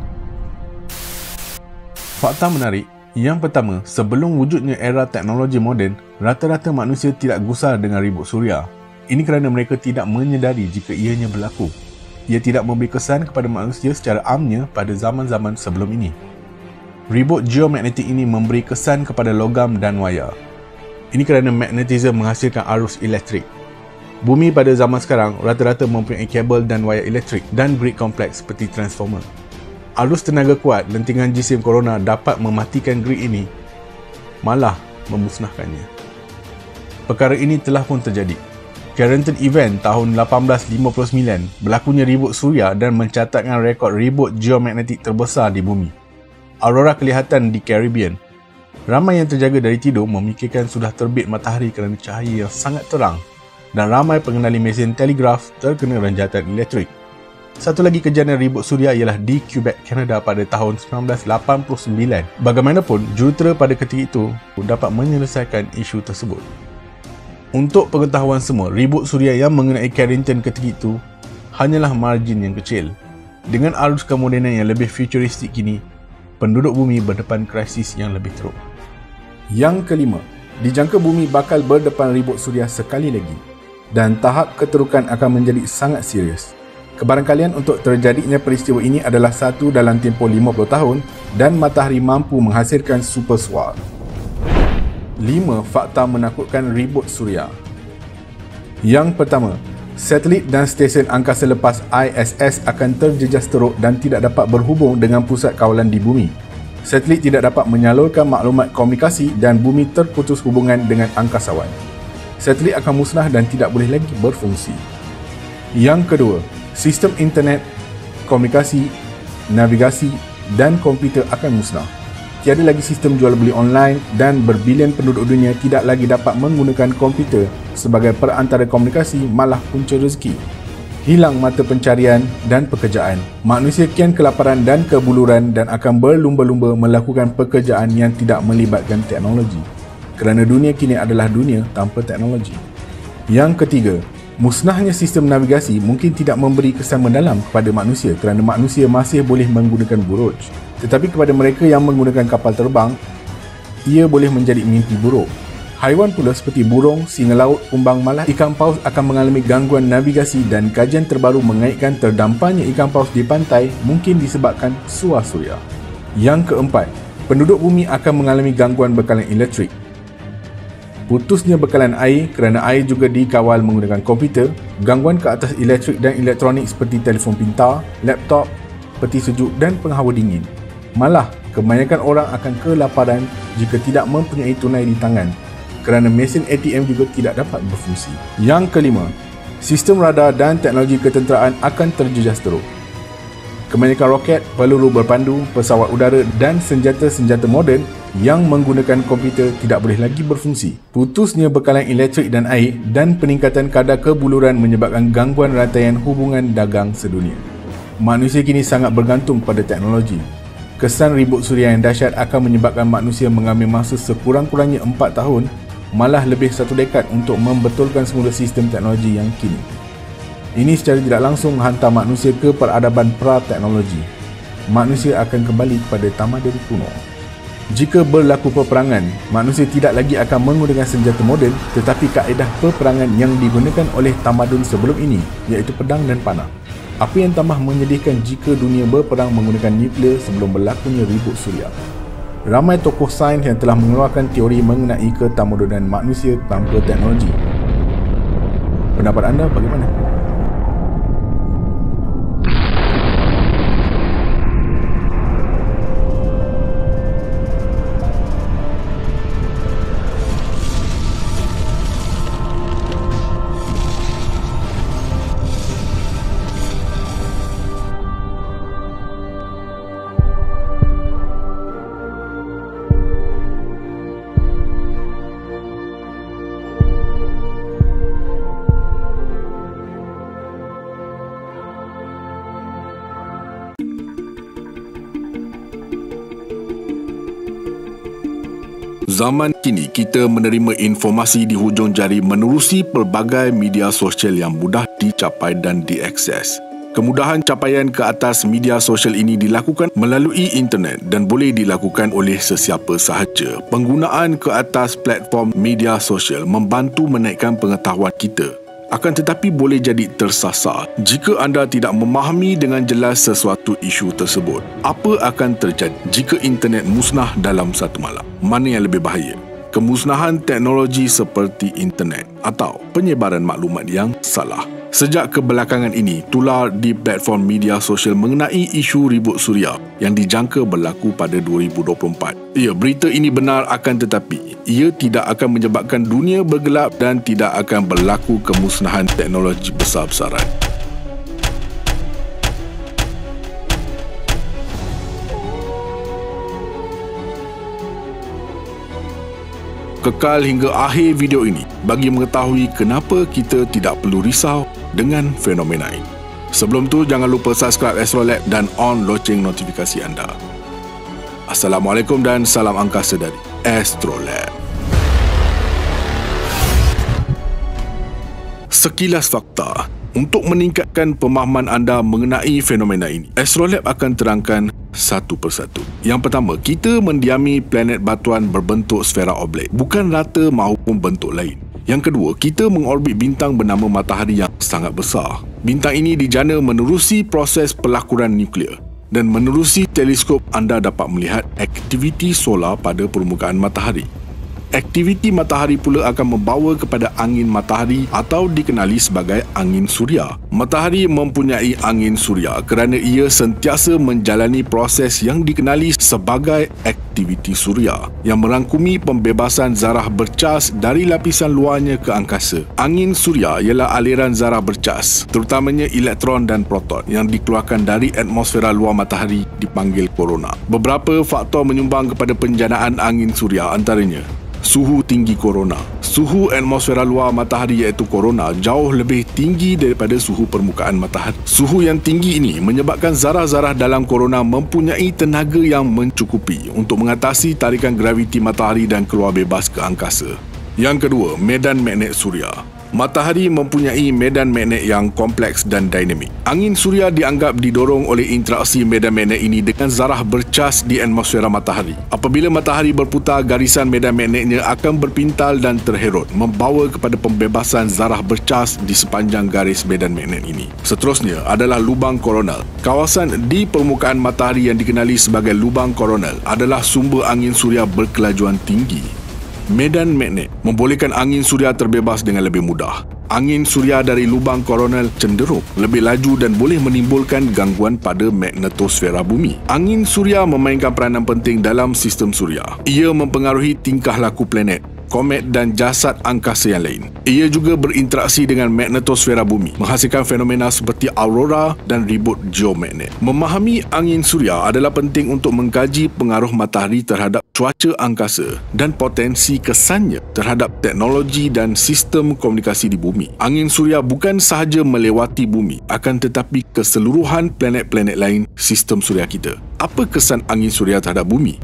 Fakta menarik. Yang pertama, sebelum wujudnya era teknologi moden, rata-rata manusia tidak gusar dengan ribut suria. Ini kerana mereka tidak menyedari jika ianya berlaku. Ia tidak memberi kesan kepada manusia secara amnya pada zaman-zaman sebelum ini. Ribut geomagnetik ini memberi kesan kepada logam dan wayar. Ini kerana magnetisme menghasilkan arus elektrik. Bumi pada zaman sekarang rata-rata mempunyai kabel dan wayar elektrik dan grid kompleks seperti transformer. Arus tenaga kuat lentingan jisim korona dapat mematikan grid ini, malah memusnahkannya. Perkara ini telah pun terjadi. Carrington Event tahun lapan belas lima puluh sembilan berlakunya ribut suria dan mencatatkan rekod ribut geomagnetik terbesar di bumi. Aurora kelihatan di Caribbean. Ramai yang terjaga dari tidur memikirkan sudah terbit matahari kerana cahaya yang sangat terang, dan ramai pengendali mesin telegraf terkena ranjatan elektrik. Satu lagi kejadian ribut suria ialah di Quebec, Kanada pada tahun sembilan belas lapan puluh sembilan. Bagaimanapun, jurutera pada ketika itu dapat menyelesaikan isu tersebut. Untuk pengetahuan semua, ribut suria yang mengenai Carrington ketika itu hanyalah margin yang kecil. Dengan arus kemodenan yang lebih futuristik kini, penduduk bumi berdepan krisis yang lebih teruk. Yang kelima, dijangka bumi bakal berdepan ribut suria sekali lagi, dan tahap keterukan akan menjadi sangat serius. Kebarangkalian untuk terjadinya peristiwa ini adalah satu dalam tempoh lima puluh tahun dan matahari mampu menghasilkan super SUA. lima fakta menakutkan ribut suria. Yang pertama, satelit dan stesen angkasa lepas I S S akan terjejas teruk dan tidak dapat berhubung dengan pusat kawalan di bumi. Satelit tidak dapat menyalurkan maklumat komunikasi dan bumi terputus hubungan dengan angkasawan. Satelit akan musnah dan tidak boleh lagi berfungsi. Yang kedua, sistem internet, komunikasi, navigasi dan komputer akan musnah. Tiada lagi sistem jual beli online dan berbilion penduduk dunia tidak lagi dapat menggunakan komputer sebagai perantara komunikasi, malah punca rezeki. hilang mata pencarian dan pekerjaan. Manusia kian kelaparan dan kebuluran dan akan berlumba-lumba melakukan pekerjaan yang tidak melibatkan teknologi. Kerana dunia kini adalah dunia tanpa teknologi. Yang ketiga, musnahnya sistem navigasi mungkin tidak memberi kesan mendalam kepada manusia kerana manusia masih boleh menggunakan buruj. Tetapi kepada mereka yang menggunakan kapal terbang, ia boleh menjadi mimpi buruk. Haiwan pula seperti burung, singa laut, kumbang malas, ikan paus akan mengalami gangguan navigasi dan kajian terbaru mengaitkan terdamparnya ikan paus di pantai mungkin disebabkan suar suria. Yang keempat, penduduk bumi akan mengalami gangguan bekalan elektrik. Putusnya bekalan air kerana air juga dikawal menggunakan komputer, gangguan ke atas elektrik dan elektronik seperti telefon pintar, laptop, peti sejuk dan penghawa dingin. Malah, kebanyakan orang akan kelaparan jika tidak mempunyai tunai di tangan kerana mesin A T M juga tidak dapat berfungsi. Yang kelima, sistem radar dan teknologi ketenteraan akan terjejas teruk. Kebanyakan roket, peluru berpandu, pesawat udara dan senjata-senjata moden yang menggunakan komputer tidak boleh lagi berfungsi. Putusnya bekalan elektrik dan air dan peningkatan kadar kebuluran menyebabkan gangguan rantaian hubungan dagang sedunia. Manusia kini sangat bergantung pada teknologi. Kesan ribut suria yang dahsyat akan menyebabkan manusia mengambil masa sekurang-kurangnya empat tahun, malah lebih satu dekad untuk membetulkan semula sistem teknologi yang kini. Ini secara tidak langsung menghantar manusia ke peradaban pra-teknologi. Manusia akan kembali kepada tamadun kuno. Jika berlaku peperangan, manusia tidak lagi akan menggunakan senjata moden tetapi kaedah peperangan yang digunakan oleh tamadun sebelum ini, iaitu pedang dan panah. Apa yang tambah menyedihkan jika dunia berperang menggunakan nuklear sebelum berlakunya ribut suria. Ramai tokoh sains yang telah mengeluarkan teori mengenai ketamadunan manusia tanpa teknologi. Pendapat anda bagaimana? Zaman kini kita menerima informasi di hujung jari menerusi pelbagai media sosial yang mudah dicapai dan diakses. Kemudahan capaian ke atas media sosial ini dilakukan melalui internet dan boleh dilakukan oleh sesiapa sahaja. Penggunaan ke atas platform media sosial membantu menaikkan pengetahuan kita. Akan tetapi boleh jadi tersasar jika anda tidak memahami dengan jelas sesuatu isu tersebut. Apa akan terjadi jika internet musnah dalam satu malam? Mana yang lebih bahaya? Kemusnahan teknologi seperti internet atau penyebaran maklumat yang salah? Sejak kebelakangan ini, tular di platform media sosial mengenai isu ribut suria yang dijangka berlaku pada dua ribu dua puluh empat. Ya, berita ini benar akan tetapi ia tidak akan menyebabkan dunia bergelap dan tidak akan berlaku kemusnahan teknologi besar-besaran. Kekal hingga akhir video ini bagi mengetahui kenapa kita tidak perlu risau dengan fenomena ini. Sebelum tu, jangan lupa subscribe Astrolab dan on loceng notifikasi anda. Assalamualaikum dan salam angkasa dari Astrolab. Sekilas fakta. Untuk meningkatkan pemahaman anda mengenai fenomena ini, Astrolab akan terangkan satu persatu. Yang pertama, kita mendiami planet batuan berbentuk sfera oblek, bukan rata maupun bentuk lain. Yang kedua, kita mengorbit bintang bernama Matahari yang sangat besar. Bintang ini dijana menerusi proses pelakuran nuklear. Dan menerusi teleskop, anda dapat melihat aktiviti solar pada permukaan matahari. Aktiviti matahari pula akan membawa kepada angin matahari atau dikenali sebagai angin suria. Matahari mempunyai angin suria kerana ia sentiasa menjalani proses yang dikenali sebagai aktiviti suria yang merangkumi pembebasan zarah bercas dari lapisan luarnya ke angkasa. Angin suria ialah aliran zarah bercas, terutamanya elektron dan proton yang dikeluarkan dari atmosfera luar matahari dipanggil korona. Beberapa faktor menyumbang kepada penjanaan angin suria, antaranya suhu tinggi korona, Suhu atmosfera luar matahari iaitu korona jauh lebih tinggi daripada suhu permukaan matahari. Suhu yang tinggi ini menyebabkan zarah-zarah dalam korona mempunyai tenaga yang mencukupi untuk mengatasi tarikan graviti matahari dan keluar bebas ke angkasa. Yang kedua, medan magnet suria. Matahari mempunyai medan magnet yang kompleks dan dinamik. Angin suria dianggap didorong oleh interaksi medan magnet ini dengan zarah bercas di atmosfera matahari. Apabila matahari berputar, garisan medan magnetnya akan berpintal dan terherut, membawa kepada pembebasan zarah bercas di sepanjang garis medan magnet ini. Seterusnya adalah lubang koronal. Kawasan di permukaan matahari yang dikenali sebagai lubang koronal adalah sumber angin suria berkelajuan tinggi. Medan magnet membolehkan angin suria terbebas dengan lebih mudah. Angin suria dari lubang koronal cenderung lebih laju dan boleh menimbulkan gangguan pada magnetosfera bumi. Angin suria memainkan peranan penting dalam sistem suria. Ia mempengaruhi tingkah laku planet, komet dan jasad angkasa yang lain. Ia juga berinteraksi dengan magnetosfera bumi, menghasilkan fenomena seperti aurora dan ribut geomagnet. Memahami angin suria adalah penting untuk mengkaji pengaruh matahari terhadap cuaca angkasa dan potensi kesannya terhadap teknologi dan sistem komunikasi di bumi. Angin suria bukan sahaja melewati bumi, akan tetapi keseluruhan planet-planet lain sistem suria kita. Apa kesan angin suria terhadap bumi?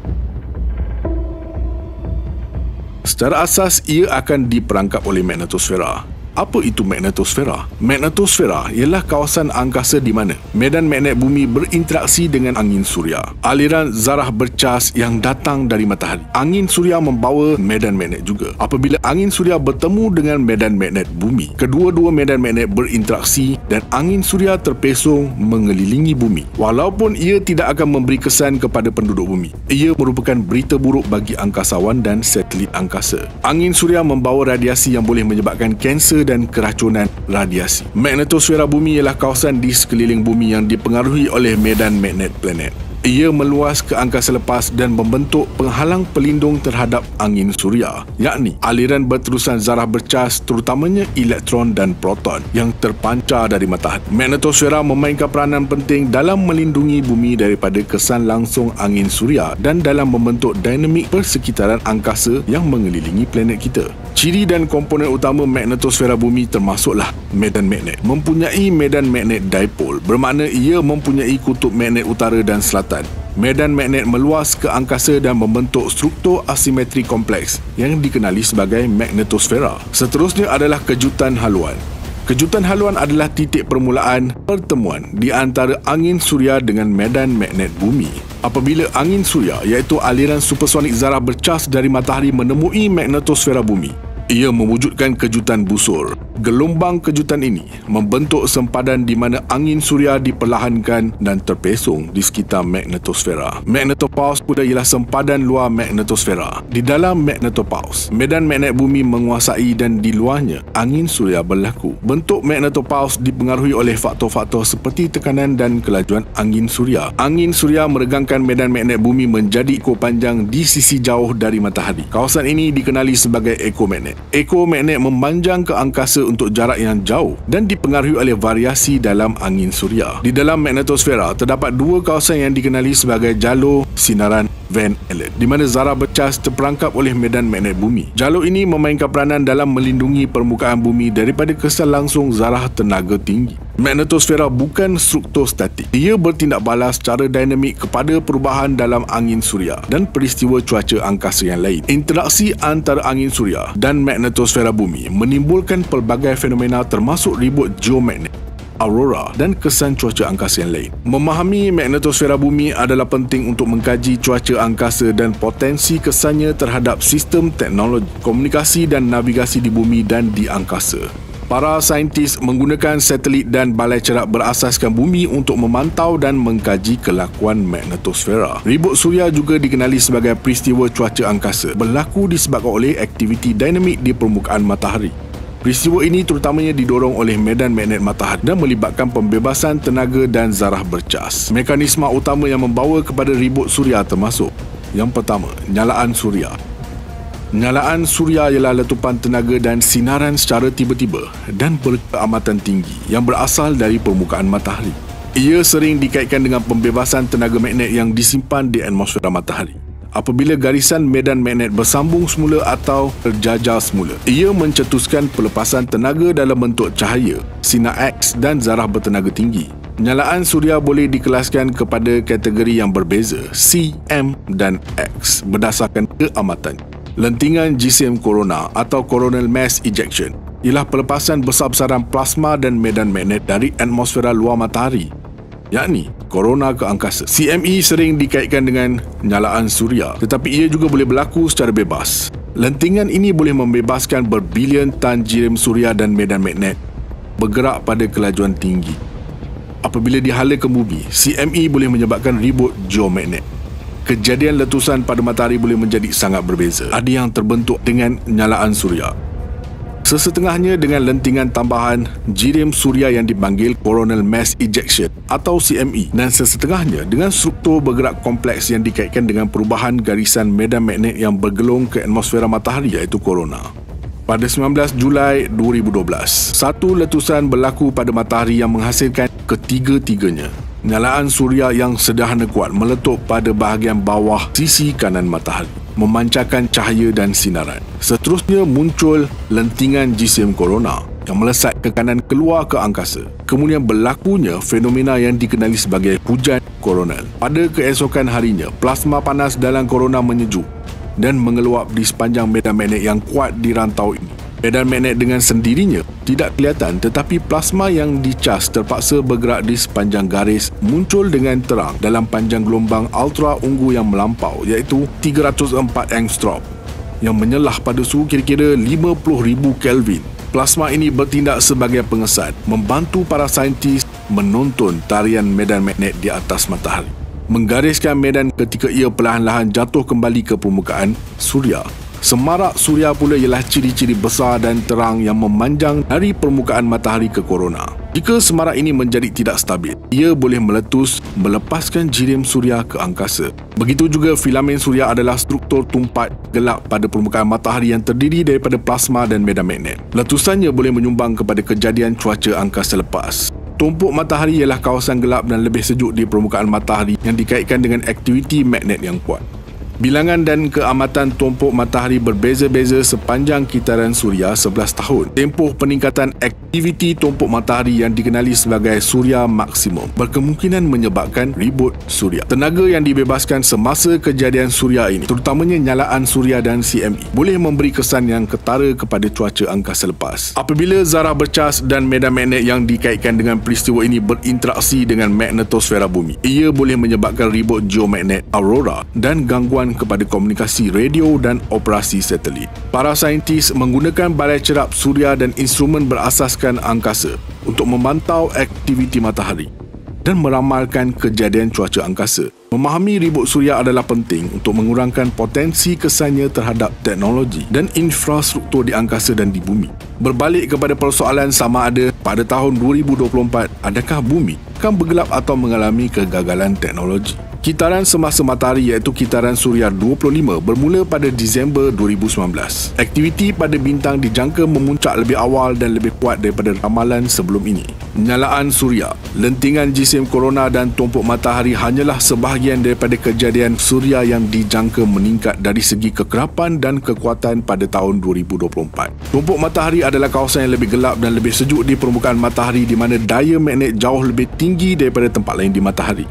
Secara asas, ia akan diperangkap oleh magnetosfera. Apa itu magnetosfera? Magnetosfera ialah kawasan angkasa di mana medan magnet bumi berinteraksi dengan angin suria, aliran zarah bercas yang datang dari matahari. Angin suria membawa medan magnet juga. Apabila angin suria bertemu dengan medan magnet bumi, kedua-dua medan magnet berinteraksi dan angin suria terpesong mengelilingi bumi. Walaupun ia tidak akan memberi kesan kepada penduduk bumi, ia merupakan berita buruk bagi angkasawan dan satelit angkasa. Angin suria membawa radiasi yang boleh menyebabkan kanser dan keracunan radiasi. Magnetosfera bumi ialah kawasan di sekeliling bumi yang dipengaruhi oleh medan magnet planet. Ia meluas ke angkasa lepas dan membentuk penghalang pelindung terhadap angin suria, yakni aliran berterusan zarah bercas terutamanya elektron dan proton yang terpancar dari matahari. Magnetosfera memainkan peranan penting dalam melindungi bumi daripada kesan langsung angin suria dan dalam membentuk dinamik persekitaran angkasa yang mengelilingi planet kita. Ciri dan komponen utama magnetosfera bumi termasuklah medan magnet. Mempunyai medan magnet dipole, bermakna ia mempunyai kutub magnet utara dan selatan. Medan magnet meluas ke angkasa dan membentuk struktur asimetri kompleks yang dikenali sebagai magnetosfera. Seterusnya adalah kejutan haluan. Kejutan haluan adalah titik permulaan pertemuan di antara angin suria dengan medan magnet bumi. Apabila angin suria iaitu aliran supersonik zarah bercas dari matahari menemui magnetosfera bumi, ia mewujudkan kejutan busur. Gelombang kejutan ini membentuk sempadan di mana angin suria diperlahankan dan terpesong di sekitar magnetosfera. Magnetopause pula ialah sempadan luar magnetosfera. Di dalam magnetopause, medan magnet bumi menguasai dan di luarnya angin suria berlaku. Bentuk magnetopause dipengaruhi oleh faktor-faktor seperti tekanan dan kelajuan angin suria. Angin suria meregangkan medan magnet bumi menjadi ekor panjang di sisi jauh dari matahari. Kawasan ini dikenali sebagai ekomagnet. Ekomagnet memanjang ke angkasa untuk jarak yang jauh dan dipengaruhi oleh variasi dalam angin suria. Di dalam magnetosfera terdapat dua kawasan yang dikenali sebagai jalur sinaran Van Allen, di mana zarah bercas terperangkap oleh medan magnet bumi. Jalur ini memainkan peranan dalam melindungi permukaan bumi daripada kesan langsung zarah tenaga tinggi. Magnetosfera bukan struktur statik. Ia bertindak balas secara dinamik kepada perubahan dalam angin suria dan peristiwa cuaca angkasa yang lain. Interaksi antara angin suria dan magnetosfera bumi menimbulkan pelbagai fenomena termasuk ribut geomagnet, aurora dan kesan cuaca angkasa yang lain. Memahami magnetosfera bumi adalah penting untuk mengkaji cuaca angkasa dan potensi kesannya terhadap sistem teknologi, komunikasi dan navigasi di bumi dan di angkasa. Para saintis menggunakan satelit dan balai cerak berasaskan bumi untuk memantau dan mengkaji kelakuan magnetosfera. Ribut suria juga dikenali sebagai peristiwa cuaca angkasa, berlaku disebabkan oleh aktiviti dinamik di permukaan matahari. Peristiwa ini terutamanya didorong oleh medan magnet matahari dan melibatkan pembebasan tenaga dan zarah bercas. Mekanisme utama yang membawa kepada ribut suria termasuk: yang pertama, nyalaan suria. Nyalaan suria ialah letupan tenaga dan sinaran secara tiba-tiba dan berkeamatan tinggi yang berasal dari permukaan matahari. Ia sering dikaitkan dengan pembebasan tenaga magnet yang disimpan di atmosfera matahari. apabila garisan medan magnet bersambung semula atau terjajar semula. Ia mencetuskan pelepasan tenaga dalam bentuk cahaya, sinar X dan zarah bertenaga tinggi. Penyalaan suria boleh dikelaskan kepada kategori yang berbeza, C, M dan X berdasarkan keamatan. Lentingan jisim korona atau coronal mass ejection ialah pelepasan besar-besaran plasma dan medan magnet dari atmosfera luar matahari, yakni korona ke angkasa. C M E sering dikaitkan dengan nyalaan suria, tetapi ia juga boleh berlaku secara bebas. Lentingan ini boleh membebaskan berbilion tan jirim suria dan medan magnet bergerak pada kelajuan tinggi. Apabila dihala ke bumi, C M E boleh menyebabkan ribut geomagnet. Kejadian letusan pada matahari boleh menjadi sangat berbeza. Ada yang terbentuk dengan nyalaan suria, sesetengahnya dengan lentingan tambahan jirim suria yang dipanggil coronal mass ejection atau C M E, dan sesetengahnya dengan struktur bergerak kompleks yang dikaitkan dengan perubahan garisan medan magnet yang bergelung ke atmosfera matahari iaitu korona. Pada sembilan belas Julai dua ribu dua belas, satu letusan berlaku pada matahari yang menghasilkan ketiga-tiganya. Nyalaan suria yang sederhana kuat meletup pada bahagian bawah sisi kanan matahari, memancarkan cahaya dan sinaran. Seterusnya muncul lentingan jisim korona yang melesat ke kanan keluar ke angkasa. Kemudian berlakunya fenomena yang dikenali sebagai hujan koronal. Pada keesokan harinya, plasma panas dalam korona menyejuk dan mengeluap di sepanjang medan magnet yang kuat di rantau ini. Medan magnet dengan sendirinya tidak kelihatan, tetapi plasma yang dicas terpaksa bergerak di sepanjang garis muncul dengan terang dalam panjang gelombang ultra ungu yang melampau iaitu tiga ratus empat angstrom yang menyelah pada suhu kira-kira lima puluh ribu Kelvin. Plasma ini bertindak sebagai pengesat, membantu para saintis menonton tarian medan magnet di atas matahari, menggariskan medan ketika ia perlahan-lahan jatuh kembali ke permukaan suria. Semarak suria pula ialah ciri-ciri besar dan terang yang memanjang dari permukaan matahari ke korona. Jika semarak ini menjadi tidak stabil, ia boleh meletus, melepaskan jirim suria ke angkasa. Begitu juga filamen suria adalah struktur tumpat gelap pada permukaan matahari yang terdiri daripada plasma dan medan magnet. Letusannya boleh menyumbang kepada kejadian cuaca angkasa lepas. Tumpuk matahari ialah kawasan gelap dan lebih sejuk di permukaan matahari yang dikaitkan dengan aktiviti magnet yang kuat. Bilangan dan keamatan tumpuk matahari berbeza-beza sepanjang kitaran suria sebelas tahun. Tempoh peningkatan aktiviti tumpuk matahari yang dikenali sebagai suria maksimum berkemungkinan menyebabkan ribut suria. Tenaga yang dibebaskan semasa kejadian suria ini, terutamanya nyalaan suria dan C M E, boleh memberi kesan yang ketara kepada cuaca angkasa lepas. Apabila zarah bercas dan medan magnet yang dikaitkan dengan peristiwa ini berinteraksi dengan magnetosfera bumi, ia boleh menyebabkan ribut geomagnet, aurora dan gangguan kepada komunikasi radio dan operasi satelit. Para saintis menggunakan balai cerap suria dan instrumen berasaskan angkasa untuk memantau aktiviti matahari dan meramalkan kejadian cuaca angkasa. Memahami ribut suria adalah penting untuk mengurangkan potensi kesannya terhadap teknologi dan infrastruktur di angkasa dan di bumi. Berbalik kepada persoalan sama ada pada tahun dua ribu dua puluh empat, adakah bumi akan bergelap atau mengalami kegagalan teknologi? Kitaran semasa matahari iaitu kitaran suria dua puluh lima bermula pada Disember dua ribu sembilan belas. Aktiviti pada bintang dijangka memuncak lebih awal dan lebih kuat daripada ramalan sebelum ini. Nyalaan suria, lentingan jisim korona dan tumpuk matahari hanyalah sebahagian daripada kejadian suria yang dijangka meningkat dari segi kekerapan dan kekuatan pada tahun dua ribu dua puluh empat. Tumpuk matahari adalah kawasan yang lebih gelap dan lebih sejuk di permukaan matahari di mana daya magnet jauh lebih tinggi daripada tempat lain di matahari.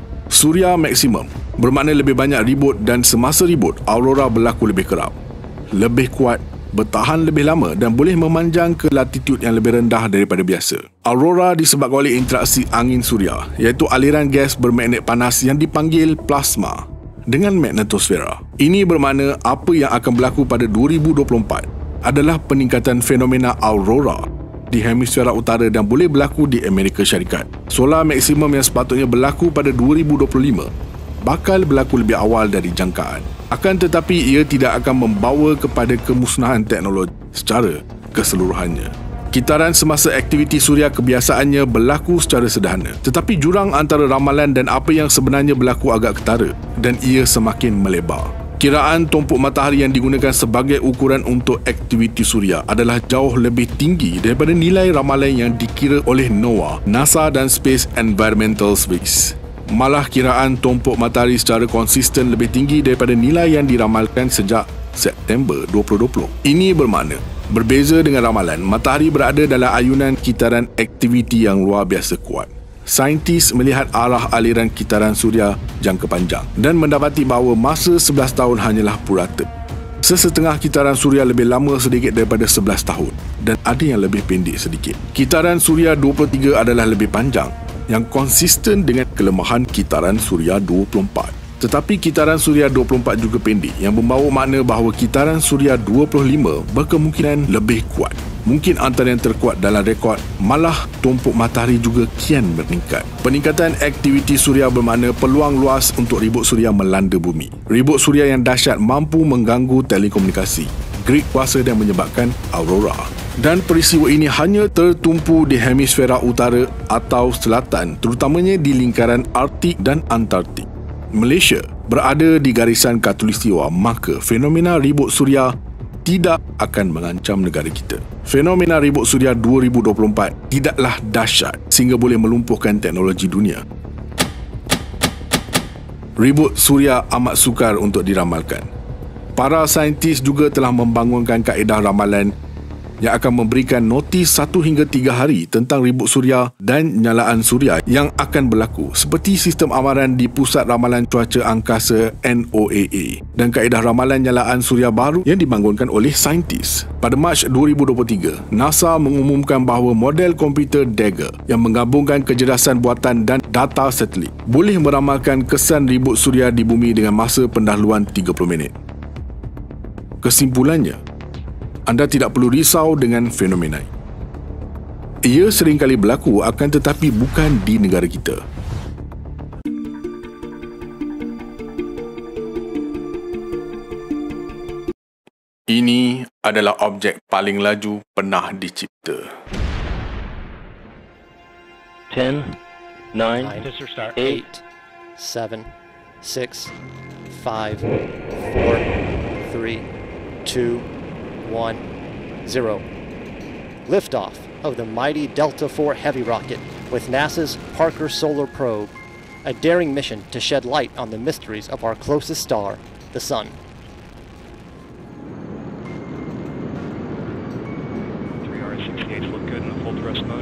Suria maksimum bermakna lebih banyak ribut dan semasa ribut, aurora berlaku lebih kerap, lebih kuat, bertahan lebih lama dan boleh memanjang ke latitud yang lebih rendah daripada biasa. Aurora disebabkan oleh interaksi angin suria, iaitu aliran gas bermagnet panas yang dipanggil plasma dengan magnetosfera. Ini bermakna apa yang akan berlaku pada dua ribu dua puluh empat adalah peningkatan fenomena aurora di hemisfera utara dan boleh berlaku di Amerika Syarikat. Solar maksimum yang sepatutnya berlaku pada dua ribu dua puluh lima bakal berlaku lebih awal dari jangkaan. Akan tetapi ia tidak akan membawa kepada kemusnahan teknologi secara keseluruhannya. Kitaran semasa aktiviti suria kebiasaannya berlaku secara sederhana, tetapi jurang antara ramalan dan apa yang sebenarnya berlaku agak ketara dan ia semakin melebar. Kiraan tumpuk matahari yang digunakan sebagai ukuran untuk aktiviti suria adalah jauh lebih tinggi daripada nilai ramalan yang dikira oleh NOAA, NASA dan Space Environmental Service. Malah kiraan tumpuk matahari secara konsisten lebih tinggi daripada nilai yang diramalkan sejak September dua ribu dua puluh. Ini bermakna, berbeza dengan ramalan, matahari berada dalam ayunan kitaran aktiviti yang luar biasa kuat. Saintis melihat arah aliran kitaran suria jangka panjang dan mendapati bahawa masa sebelas tahun hanyalah purata. Sesetengah kitaran suria lebih lama sedikit daripada sebelas tahun dan ada yang lebih pendek sedikit. Kitaran suria dua puluh tiga adalah lebih panjang, yang konsisten dengan kelemahan kitaran suria dua puluh empat. Tetapi kitaran suria dua puluh empat juga pendek, yang membawa makna bahawa kitaran suria dua puluh lima berkemungkinan lebih kuat. Mungkin antara yang terkuat dalam rekod, malah tumpuk matahari juga kian meningkat. Peningkatan aktiviti suria bermakna peluang luas untuk ribut suria melanda bumi. Ribut suria yang dahsyat mampu mengganggu telekomunikasi, grid kuasa dan menyebabkan aurora. Dan peristiwa ini hanya tertumpu di hemisfera utara atau selatan, terutamanya di lingkaran Arktik dan Antartik. Malaysia berada di garisan khatulistiwa, maka fenomena ribut suria tidak akan mengancam negara kita. Fenomena ribut suria dua ribu dua puluh empat tidaklah dahsyat sehingga boleh melumpuhkan teknologi dunia. Ribut suria amat sukar untuk diramalkan. Para saintis juga telah membangunkan kaedah ramalan yang akan memberikan notis satu hingga tiga hari tentang ribut suria dan nyalaan suria yang akan berlaku, seperti sistem amaran di Pusat Ramalan Cuaca Angkasa N O A A dan kaedah ramalan nyalaan suria baru yang dibangunkan oleh saintis. Pada Mac dua ribu dua puluh tiga, NASA mengumumkan bahawa model komputer Dagger yang menggabungkan kecerdasan buatan dan data satelit boleh meramalkan kesan ribut suria di bumi dengan masa pendahuluan tiga puluh minit. Kesimpulannya, anda tidak perlu risau dengan fenomena ini. Ia seringkali berlaku, akan tetapi bukan di negara kita. Ini adalah objek paling laju pernah dicipta. ten, nine, eight, seven, six, five, four, three, two, one, zero. Liftoff of the mighty Delta four Heavy rocket with NASA's Parker Solar Probe, a daring mission to shed light on the mysteries of our closest star, the Sun. three R sixty-eight look good in the full thrust mode.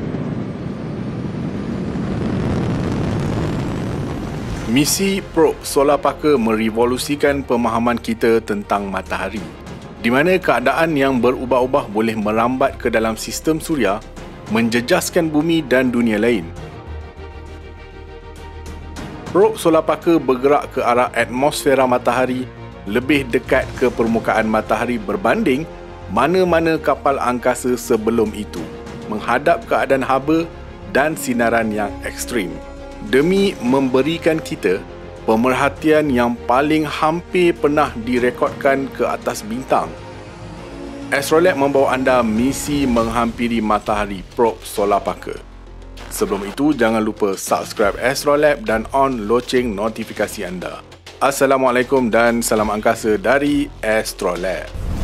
Misi probe Solar Parker merevolusikan pemahaman kita tentang matahari, di mana keadaan yang berubah-ubah boleh merambat ke dalam sistem suria, menjejaskan bumi dan dunia lain. Probe Solar Parker bergerak ke arah atmosfera matahari, lebih dekat ke permukaan matahari berbanding mana-mana kapal angkasa sebelum itu, menghadap keadaan haba dan sinaran yang ekstrim, demi memberikan kita pemerhatian yang paling hampir pernah direkodkan ke atas bintang. Astrolab membawa anda misi menghampiri matahari probe Solar Parker. Sebelum itu, jangan lupa subscribe Astrolab dan on loceng notifikasi anda. Assalamualaikum dan salam angkasa dari Astrolab.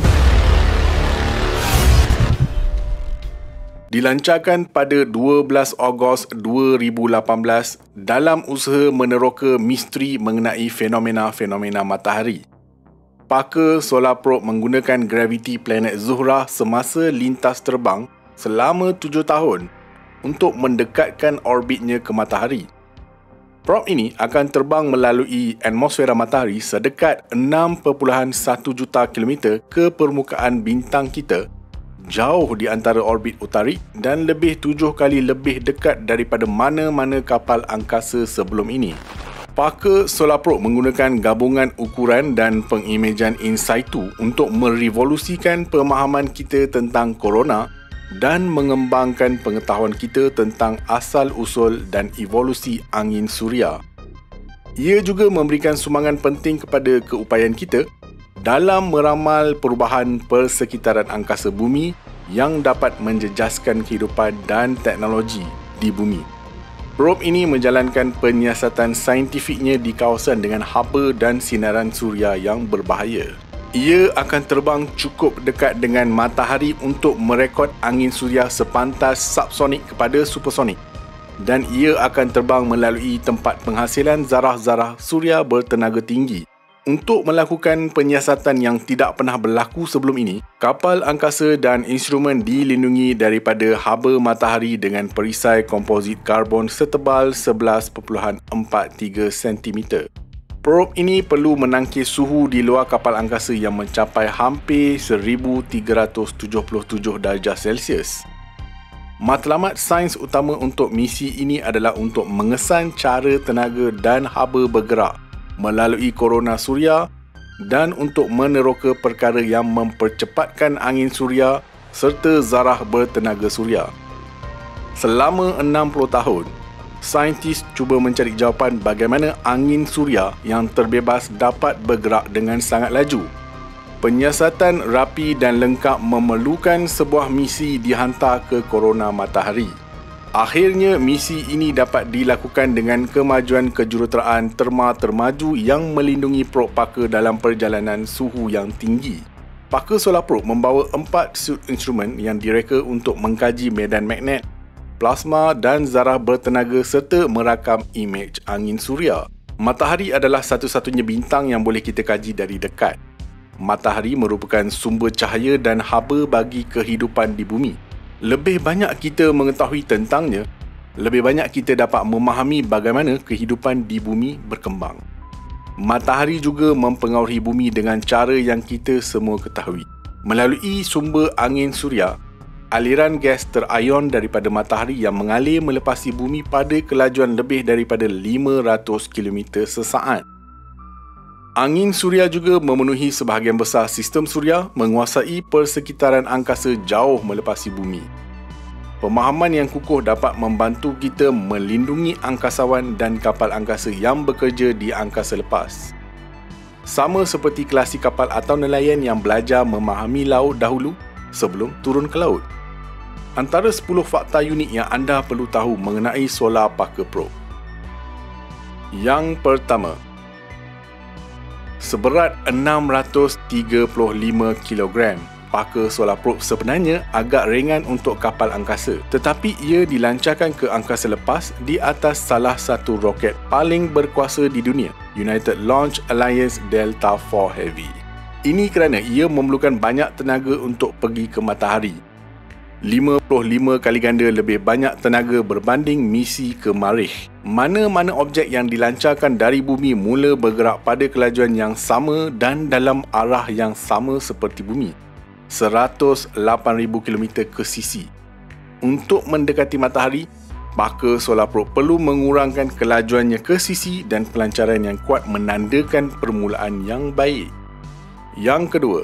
Dilancarkan pada dua belas Ogos dua ribu lapan belas dalam usaha meneroka misteri mengenai fenomena-fenomena matahari. Parker Solar Probe menggunakan graviti planet Zuhrah semasa lintas terbang selama tujuh tahun untuk mendekatkan orbitnya ke matahari. Probe ini akan terbang melalui atmosfera matahari sedekat enam perpuluhan satu juta kilometer ke permukaan bintang kita, jauh di antara orbit utarik dan lebih tujuh kali lebih dekat daripada mana-mana kapal angkasa sebelum ini. Parker Solar Probe menggunakan gabungan ukuran dan pengimejan in situ untuk merevolusikan pemahaman kita tentang corona dan mengembangkan pengetahuan kita tentang asal-usul dan evolusi angin suria. Ia juga memberikan sumbangan penting kepada keupayaan kita dalam meramal perubahan persekitaran angkasa bumi yang dapat menjejaskan kehidupan dan teknologi di bumi. Probe ini menjalankan penyiasatan saintifiknya di kawasan dengan haba dan sinaran suria yang berbahaya. Ia akan terbang cukup dekat dengan matahari untuk merekod angin suria sepantas subsonik kepada supersonik. dan ia akan terbang melalui tempat penghasilan zarah-zarah suria bertenaga tinggi. Untuk melakukan penyiasatan yang tidak pernah berlaku sebelum ini, kapal angkasa dan instrumen dilindungi daripada haba matahari dengan perisai komposit karbon setebal sebelas perpuluhan empat tiga sentimeter. Probe ini perlu menangkis suhu di luar kapal angkasa yang mencapai hampir seribu tiga ratus tujuh puluh tujuh darjah Celsius. Matlamat sains utama untuk misi ini adalah untuk mengesan cara tenaga dan haba bergerak melalui korona suria dan untuk meneroka perkara yang mempercepatkan angin suria serta zarah bertenaga suria. Selama enam puluh tahun, saintis cuba mencari jawapan bagaimana angin suria yang terbebas dapat bergerak dengan sangat laju. Penyiasatan rapi dan lengkap memerlukan sebuah misi dihantar ke korona matahari. Akhirnya, misi ini dapat dilakukan dengan kemajuan kejuruteraan terma termaju yang melindungi probe Parker dalam perjalanan suhu yang tinggi. Parker Solar Probe membawa empat suit instrumen yang direka untuk mengkaji medan magnet, plasma dan zarah bertenaga serta merakam imej angin suria. Matahari adalah satu-satunya bintang yang boleh kita kaji dari dekat. Matahari merupakan sumber cahaya dan haba bagi kehidupan di bumi. Lebih banyak kita mengetahui tentangnya, lebih banyak kita dapat memahami bagaimana kehidupan di bumi berkembang. Matahari juga mempengaruhi bumi dengan cara yang kita semua ketahui. Melalui sumber angin suria, aliran gas terion daripada matahari yang mengalir melepasi bumi pada kelajuan lebih daripada lima ratus kilometer sesaat. Angin suria juga memenuhi sebahagian besar sistem suria, menguasai persekitaran angkasa jauh melepasi bumi. Pemahaman yang kukuh dapat membantu kita melindungi angkasawan dan kapal angkasa yang bekerja di angkasa lepas. Sama seperti klasik kapal atau nelayan yang belajar memahami laut dahulu sebelum turun ke laut. Antara sepuluh fakta unik yang anda perlu tahu mengenai Solar Parker Probe. Yang pertama, seberat enam ratus tiga puluh lima kilogram, Parker Solar Probe sebenarnya agak ringan untuk kapal angkasa, tetapi ia dilancarkan ke angkasa lepas di atas salah satu roket paling berkuasa di dunia, United Launch Alliance Delta four Heavy. Ini kerana ia memerlukan banyak tenaga untuk pergi ke matahari. lima puluh lima kali ganda lebih banyak tenaga berbanding misi ke Marikh. Mana-mana objek yang dilancarkan dari bumi mula bergerak pada kelajuan yang sama dan dalam arah yang sama seperti bumi, seratus lapan ribu kilometer ke sisi. Untuk mendekati matahari, Parker Solar Probe perlu mengurangkan kelajuannya ke sisi dan pelancaran yang kuat menandakan permulaan yang baik. Yang kedua,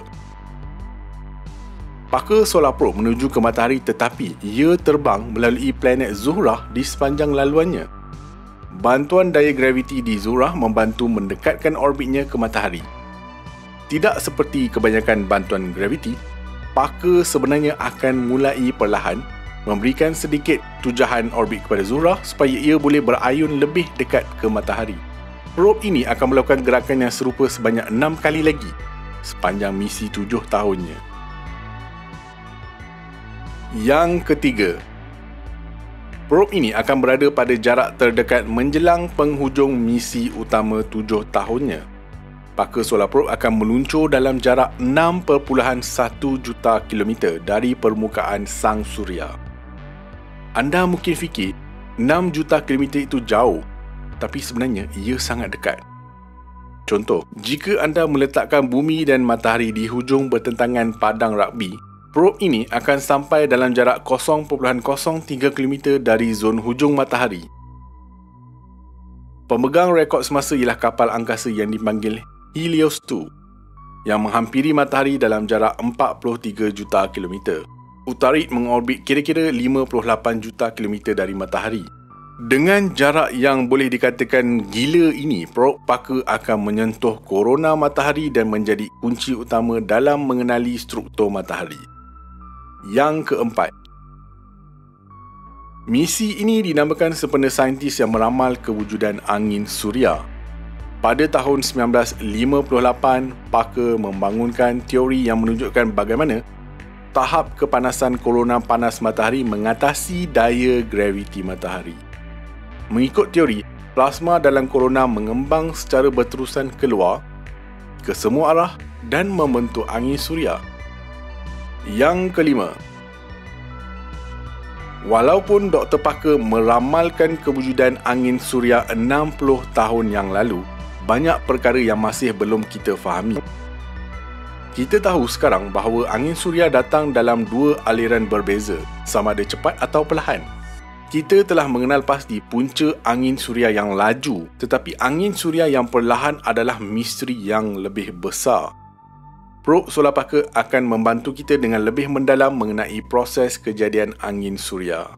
Parker Solar Probe menuju ke matahari tetapi ia terbang melalui planet Zuhrah di sepanjang laluannya. Bantuan daya graviti di Zuhrah membantu mendekatkan orbitnya ke matahari. Tidak seperti kebanyakan bantuan graviti, Parker sebenarnya akan mulai perlahan memberikan sedikit tujahan orbit kepada Zuhrah supaya ia boleh berayun lebih dekat ke matahari. Probe ini akan melakukan gerakan yang serupa sebanyak enam kali lagi sepanjang misi tujuh tahunnya. Yang ketiga, probe ini akan berada pada jarak terdekat menjelang penghujung misi utama tujuh tahunnya. Parker Solar Probe akan meluncur dalam jarak enam perpuluhan satu juta kilometer dari permukaan sang suria. Anda mungkin fikir enam juta kilometer itu jauh, tapi sebenarnya ia sangat dekat. Contoh, jika anda meletakkan bumi dan matahari di hujung bertentangan padang rugby, probe ini akan sampai dalam jarak kosong perpuluhan kosong tiga kilometer dari zon hujung matahari. Pemegang rekod semasa ialah kapal angkasa yang dipanggil Helios two yang menghampiri matahari dalam jarak empat puluh tiga juta kilometer. Utarit mengorbit kira-kira lima puluh lapan juta kilometer dari matahari. Dengan jarak yang boleh dikatakan gila ini, probe Parker akan menyentuh korona matahari dan menjadi kunci utama dalam mengenali struktur matahari. Yang keempat, misi ini dinamakan sempena saintis yang meramal kewujudan angin suria. Pada tahun sembilan belas lima puluh lapan, Parker membangunkan teori yang menunjukkan bagaimana tahap kepanasan korona panas matahari mengatasi daya graviti matahari. Mengikut teori, plasma dalam korona mengembang secara berterusan keluar ke semua arah dan membentuk angin suria. Yang kelima, walaupun Doktor Parker meramalkan kewujudan angin suria enam puluh tahun yang lalu, banyak perkara yang masih belum kita fahami. Kita tahu sekarang bahawa angin suria datang dalam dua aliran berbeza, sama ada cepat atau perlahan. Kita telah mengenal pasti punca angin suria yang laju, tetapi angin suria yang perlahan adalah misteri yang lebih besar. Probe Solar Parker akan membantu kita dengan lebih mendalam mengenai proses kejadian angin suria.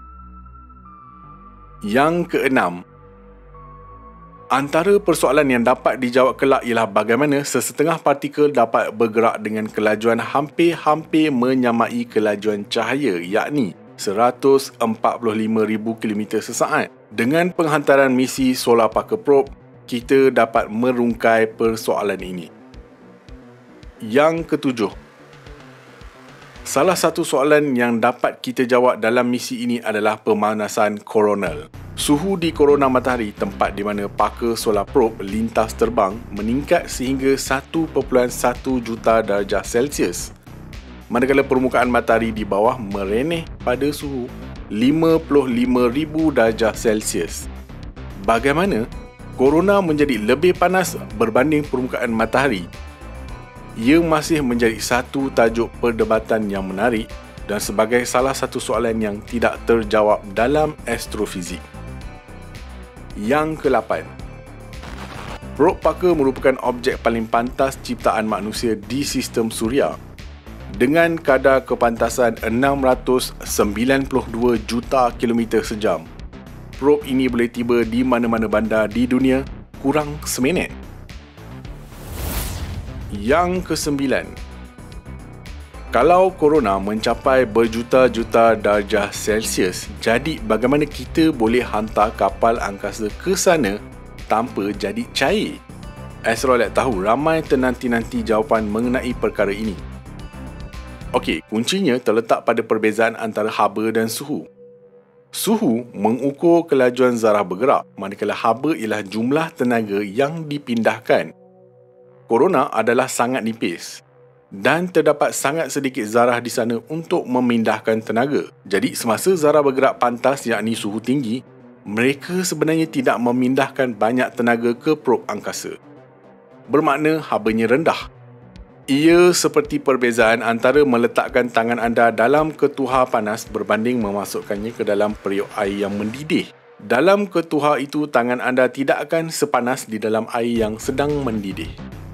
Yang keenam, antara persoalan yang dapat dijawab kelak ialah bagaimana sesetengah partikel dapat bergerak dengan kelajuan hampir-hampir menyamai kelajuan cahaya, yakni seratus empat puluh lima ribu kilometer sesaat. Dengan penghantaran misi Solar Parker Probe, kita dapat merungkai persoalan ini. Yang ketujuh, salah satu soalan yang dapat kita jawab dalam misi ini adalah pemanasan koronal. Suhu di korona matahari, tempat di mana Parker Solar Probe lintas terbang, meningkat sehingga satu perpuluhan satu juta darjah Celsius. Manakala permukaan matahari di bawah mereneh pada suhu lima puluh lima ribu darjah Celsius. Bagaimana korona menjadi lebih panas berbanding permukaan matahari? Ia masih menjadi satu tajuk perdebatan yang menarik dan sebagai salah satu soalan yang tidak terjawab dalam astrofizik. Yang kelapan, Probe Parker merupakan objek paling pantas ciptaan manusia di sistem suria. Dengan kadar kepantasan enam ratus sembilan puluh dua juta kilometer sejam, probe ini boleh tiba di mana-mana bandar di dunia kurang seminit. Yang kesembilan, kalau korona mencapai berjuta-juta darjah Celsius, jadi bagaimana kita boleh hantar kapal angkasa ke sana tanpa jadi cair? Astrolab tahu ramai ternanti-nanti jawapan mengenai perkara ini. Okey, kuncinya terletak pada perbezaan antara haba dan suhu. Suhu mengukur kelajuan zarah bergerak, manakala haba ialah jumlah tenaga yang dipindahkan. Korona adalah sangat nipis dan terdapat sangat sedikit zarah di sana untuk memindahkan tenaga. Jadi semasa zarah bergerak pantas, yakni suhu tinggi, mereka sebenarnya tidak memindahkan banyak tenaga ke probe angkasa. Bermakna habanya rendah. Ia seperti perbezaan antara meletakkan tangan anda dalam ketuhar panas berbanding memasukkannya ke dalam periuk air yang mendidih. Dalam ketuhar itu, tangan anda tidak akan sepanas di dalam air yang sedang mendidih.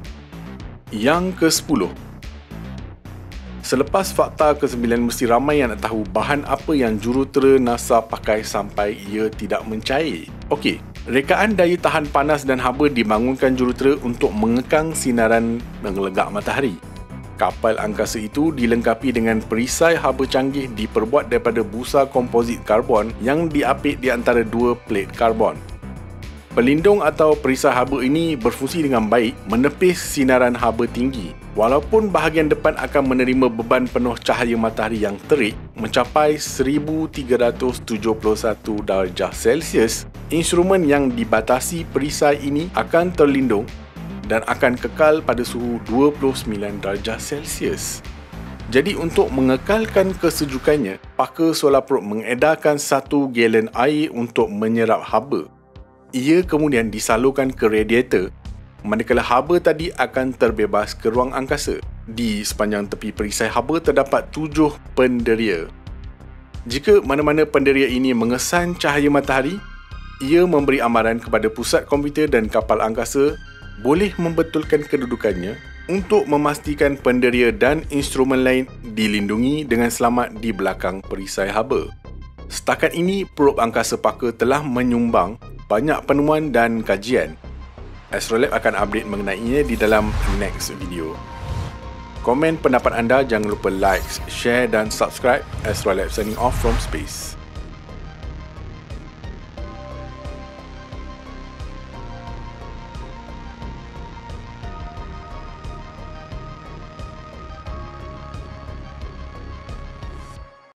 Yang kesepuluh, selepas fakta kesembilan, mesti ramai yang nak tahu bahan apa yang jurutera NASA pakai sampai ia tidak mencair. Okey, rekaan daya tahan panas dan haba dibangunkan jurutera untuk mengekang sinaran menggelegak matahari. Kapal angkasa itu dilengkapi dengan perisai haba canggih diperbuat daripada busa komposit karbon yang diapit di antara dua plate karbon. Pelindung atau perisai haba ini berfungsi dengan baik menepis sinaran haba tinggi. Walaupun bahagian depan akan menerima beban penuh cahaya matahari yang terik mencapai seribu tiga ratus tujuh puluh satu darjah Celsius, instrumen yang dibatasi perisai ini akan terlindung dan akan kekal pada suhu dua puluh sembilan darjah Celsius. Jadi untuk mengekalkan kesejukannya, Parker Solar Probe mengedarkan satu galen air untuk menyerap haba. Ia kemudian disalurkan ke radiator, manakala haba tadi akan terbebas ke ruang angkasa. Di sepanjang tepi perisai haba terdapat tujuh penderia. Jika mana-mana penderia ini mengesan cahaya matahari, ia memberi amaran kepada pusat komputer dan kapal angkasa boleh membetulkan kedudukannya untuk memastikan penderia dan instrumen lain dilindungi dengan selamat di belakang perisai haba. Setakat ini, probe angkasa Parker telah menyumbang banyak penemuan dan kajian. Astrolab akan update mengenainya di dalam next video. Komen pendapat anda, jangan lupa like, share dan subscribe. Astrolab signing off from space.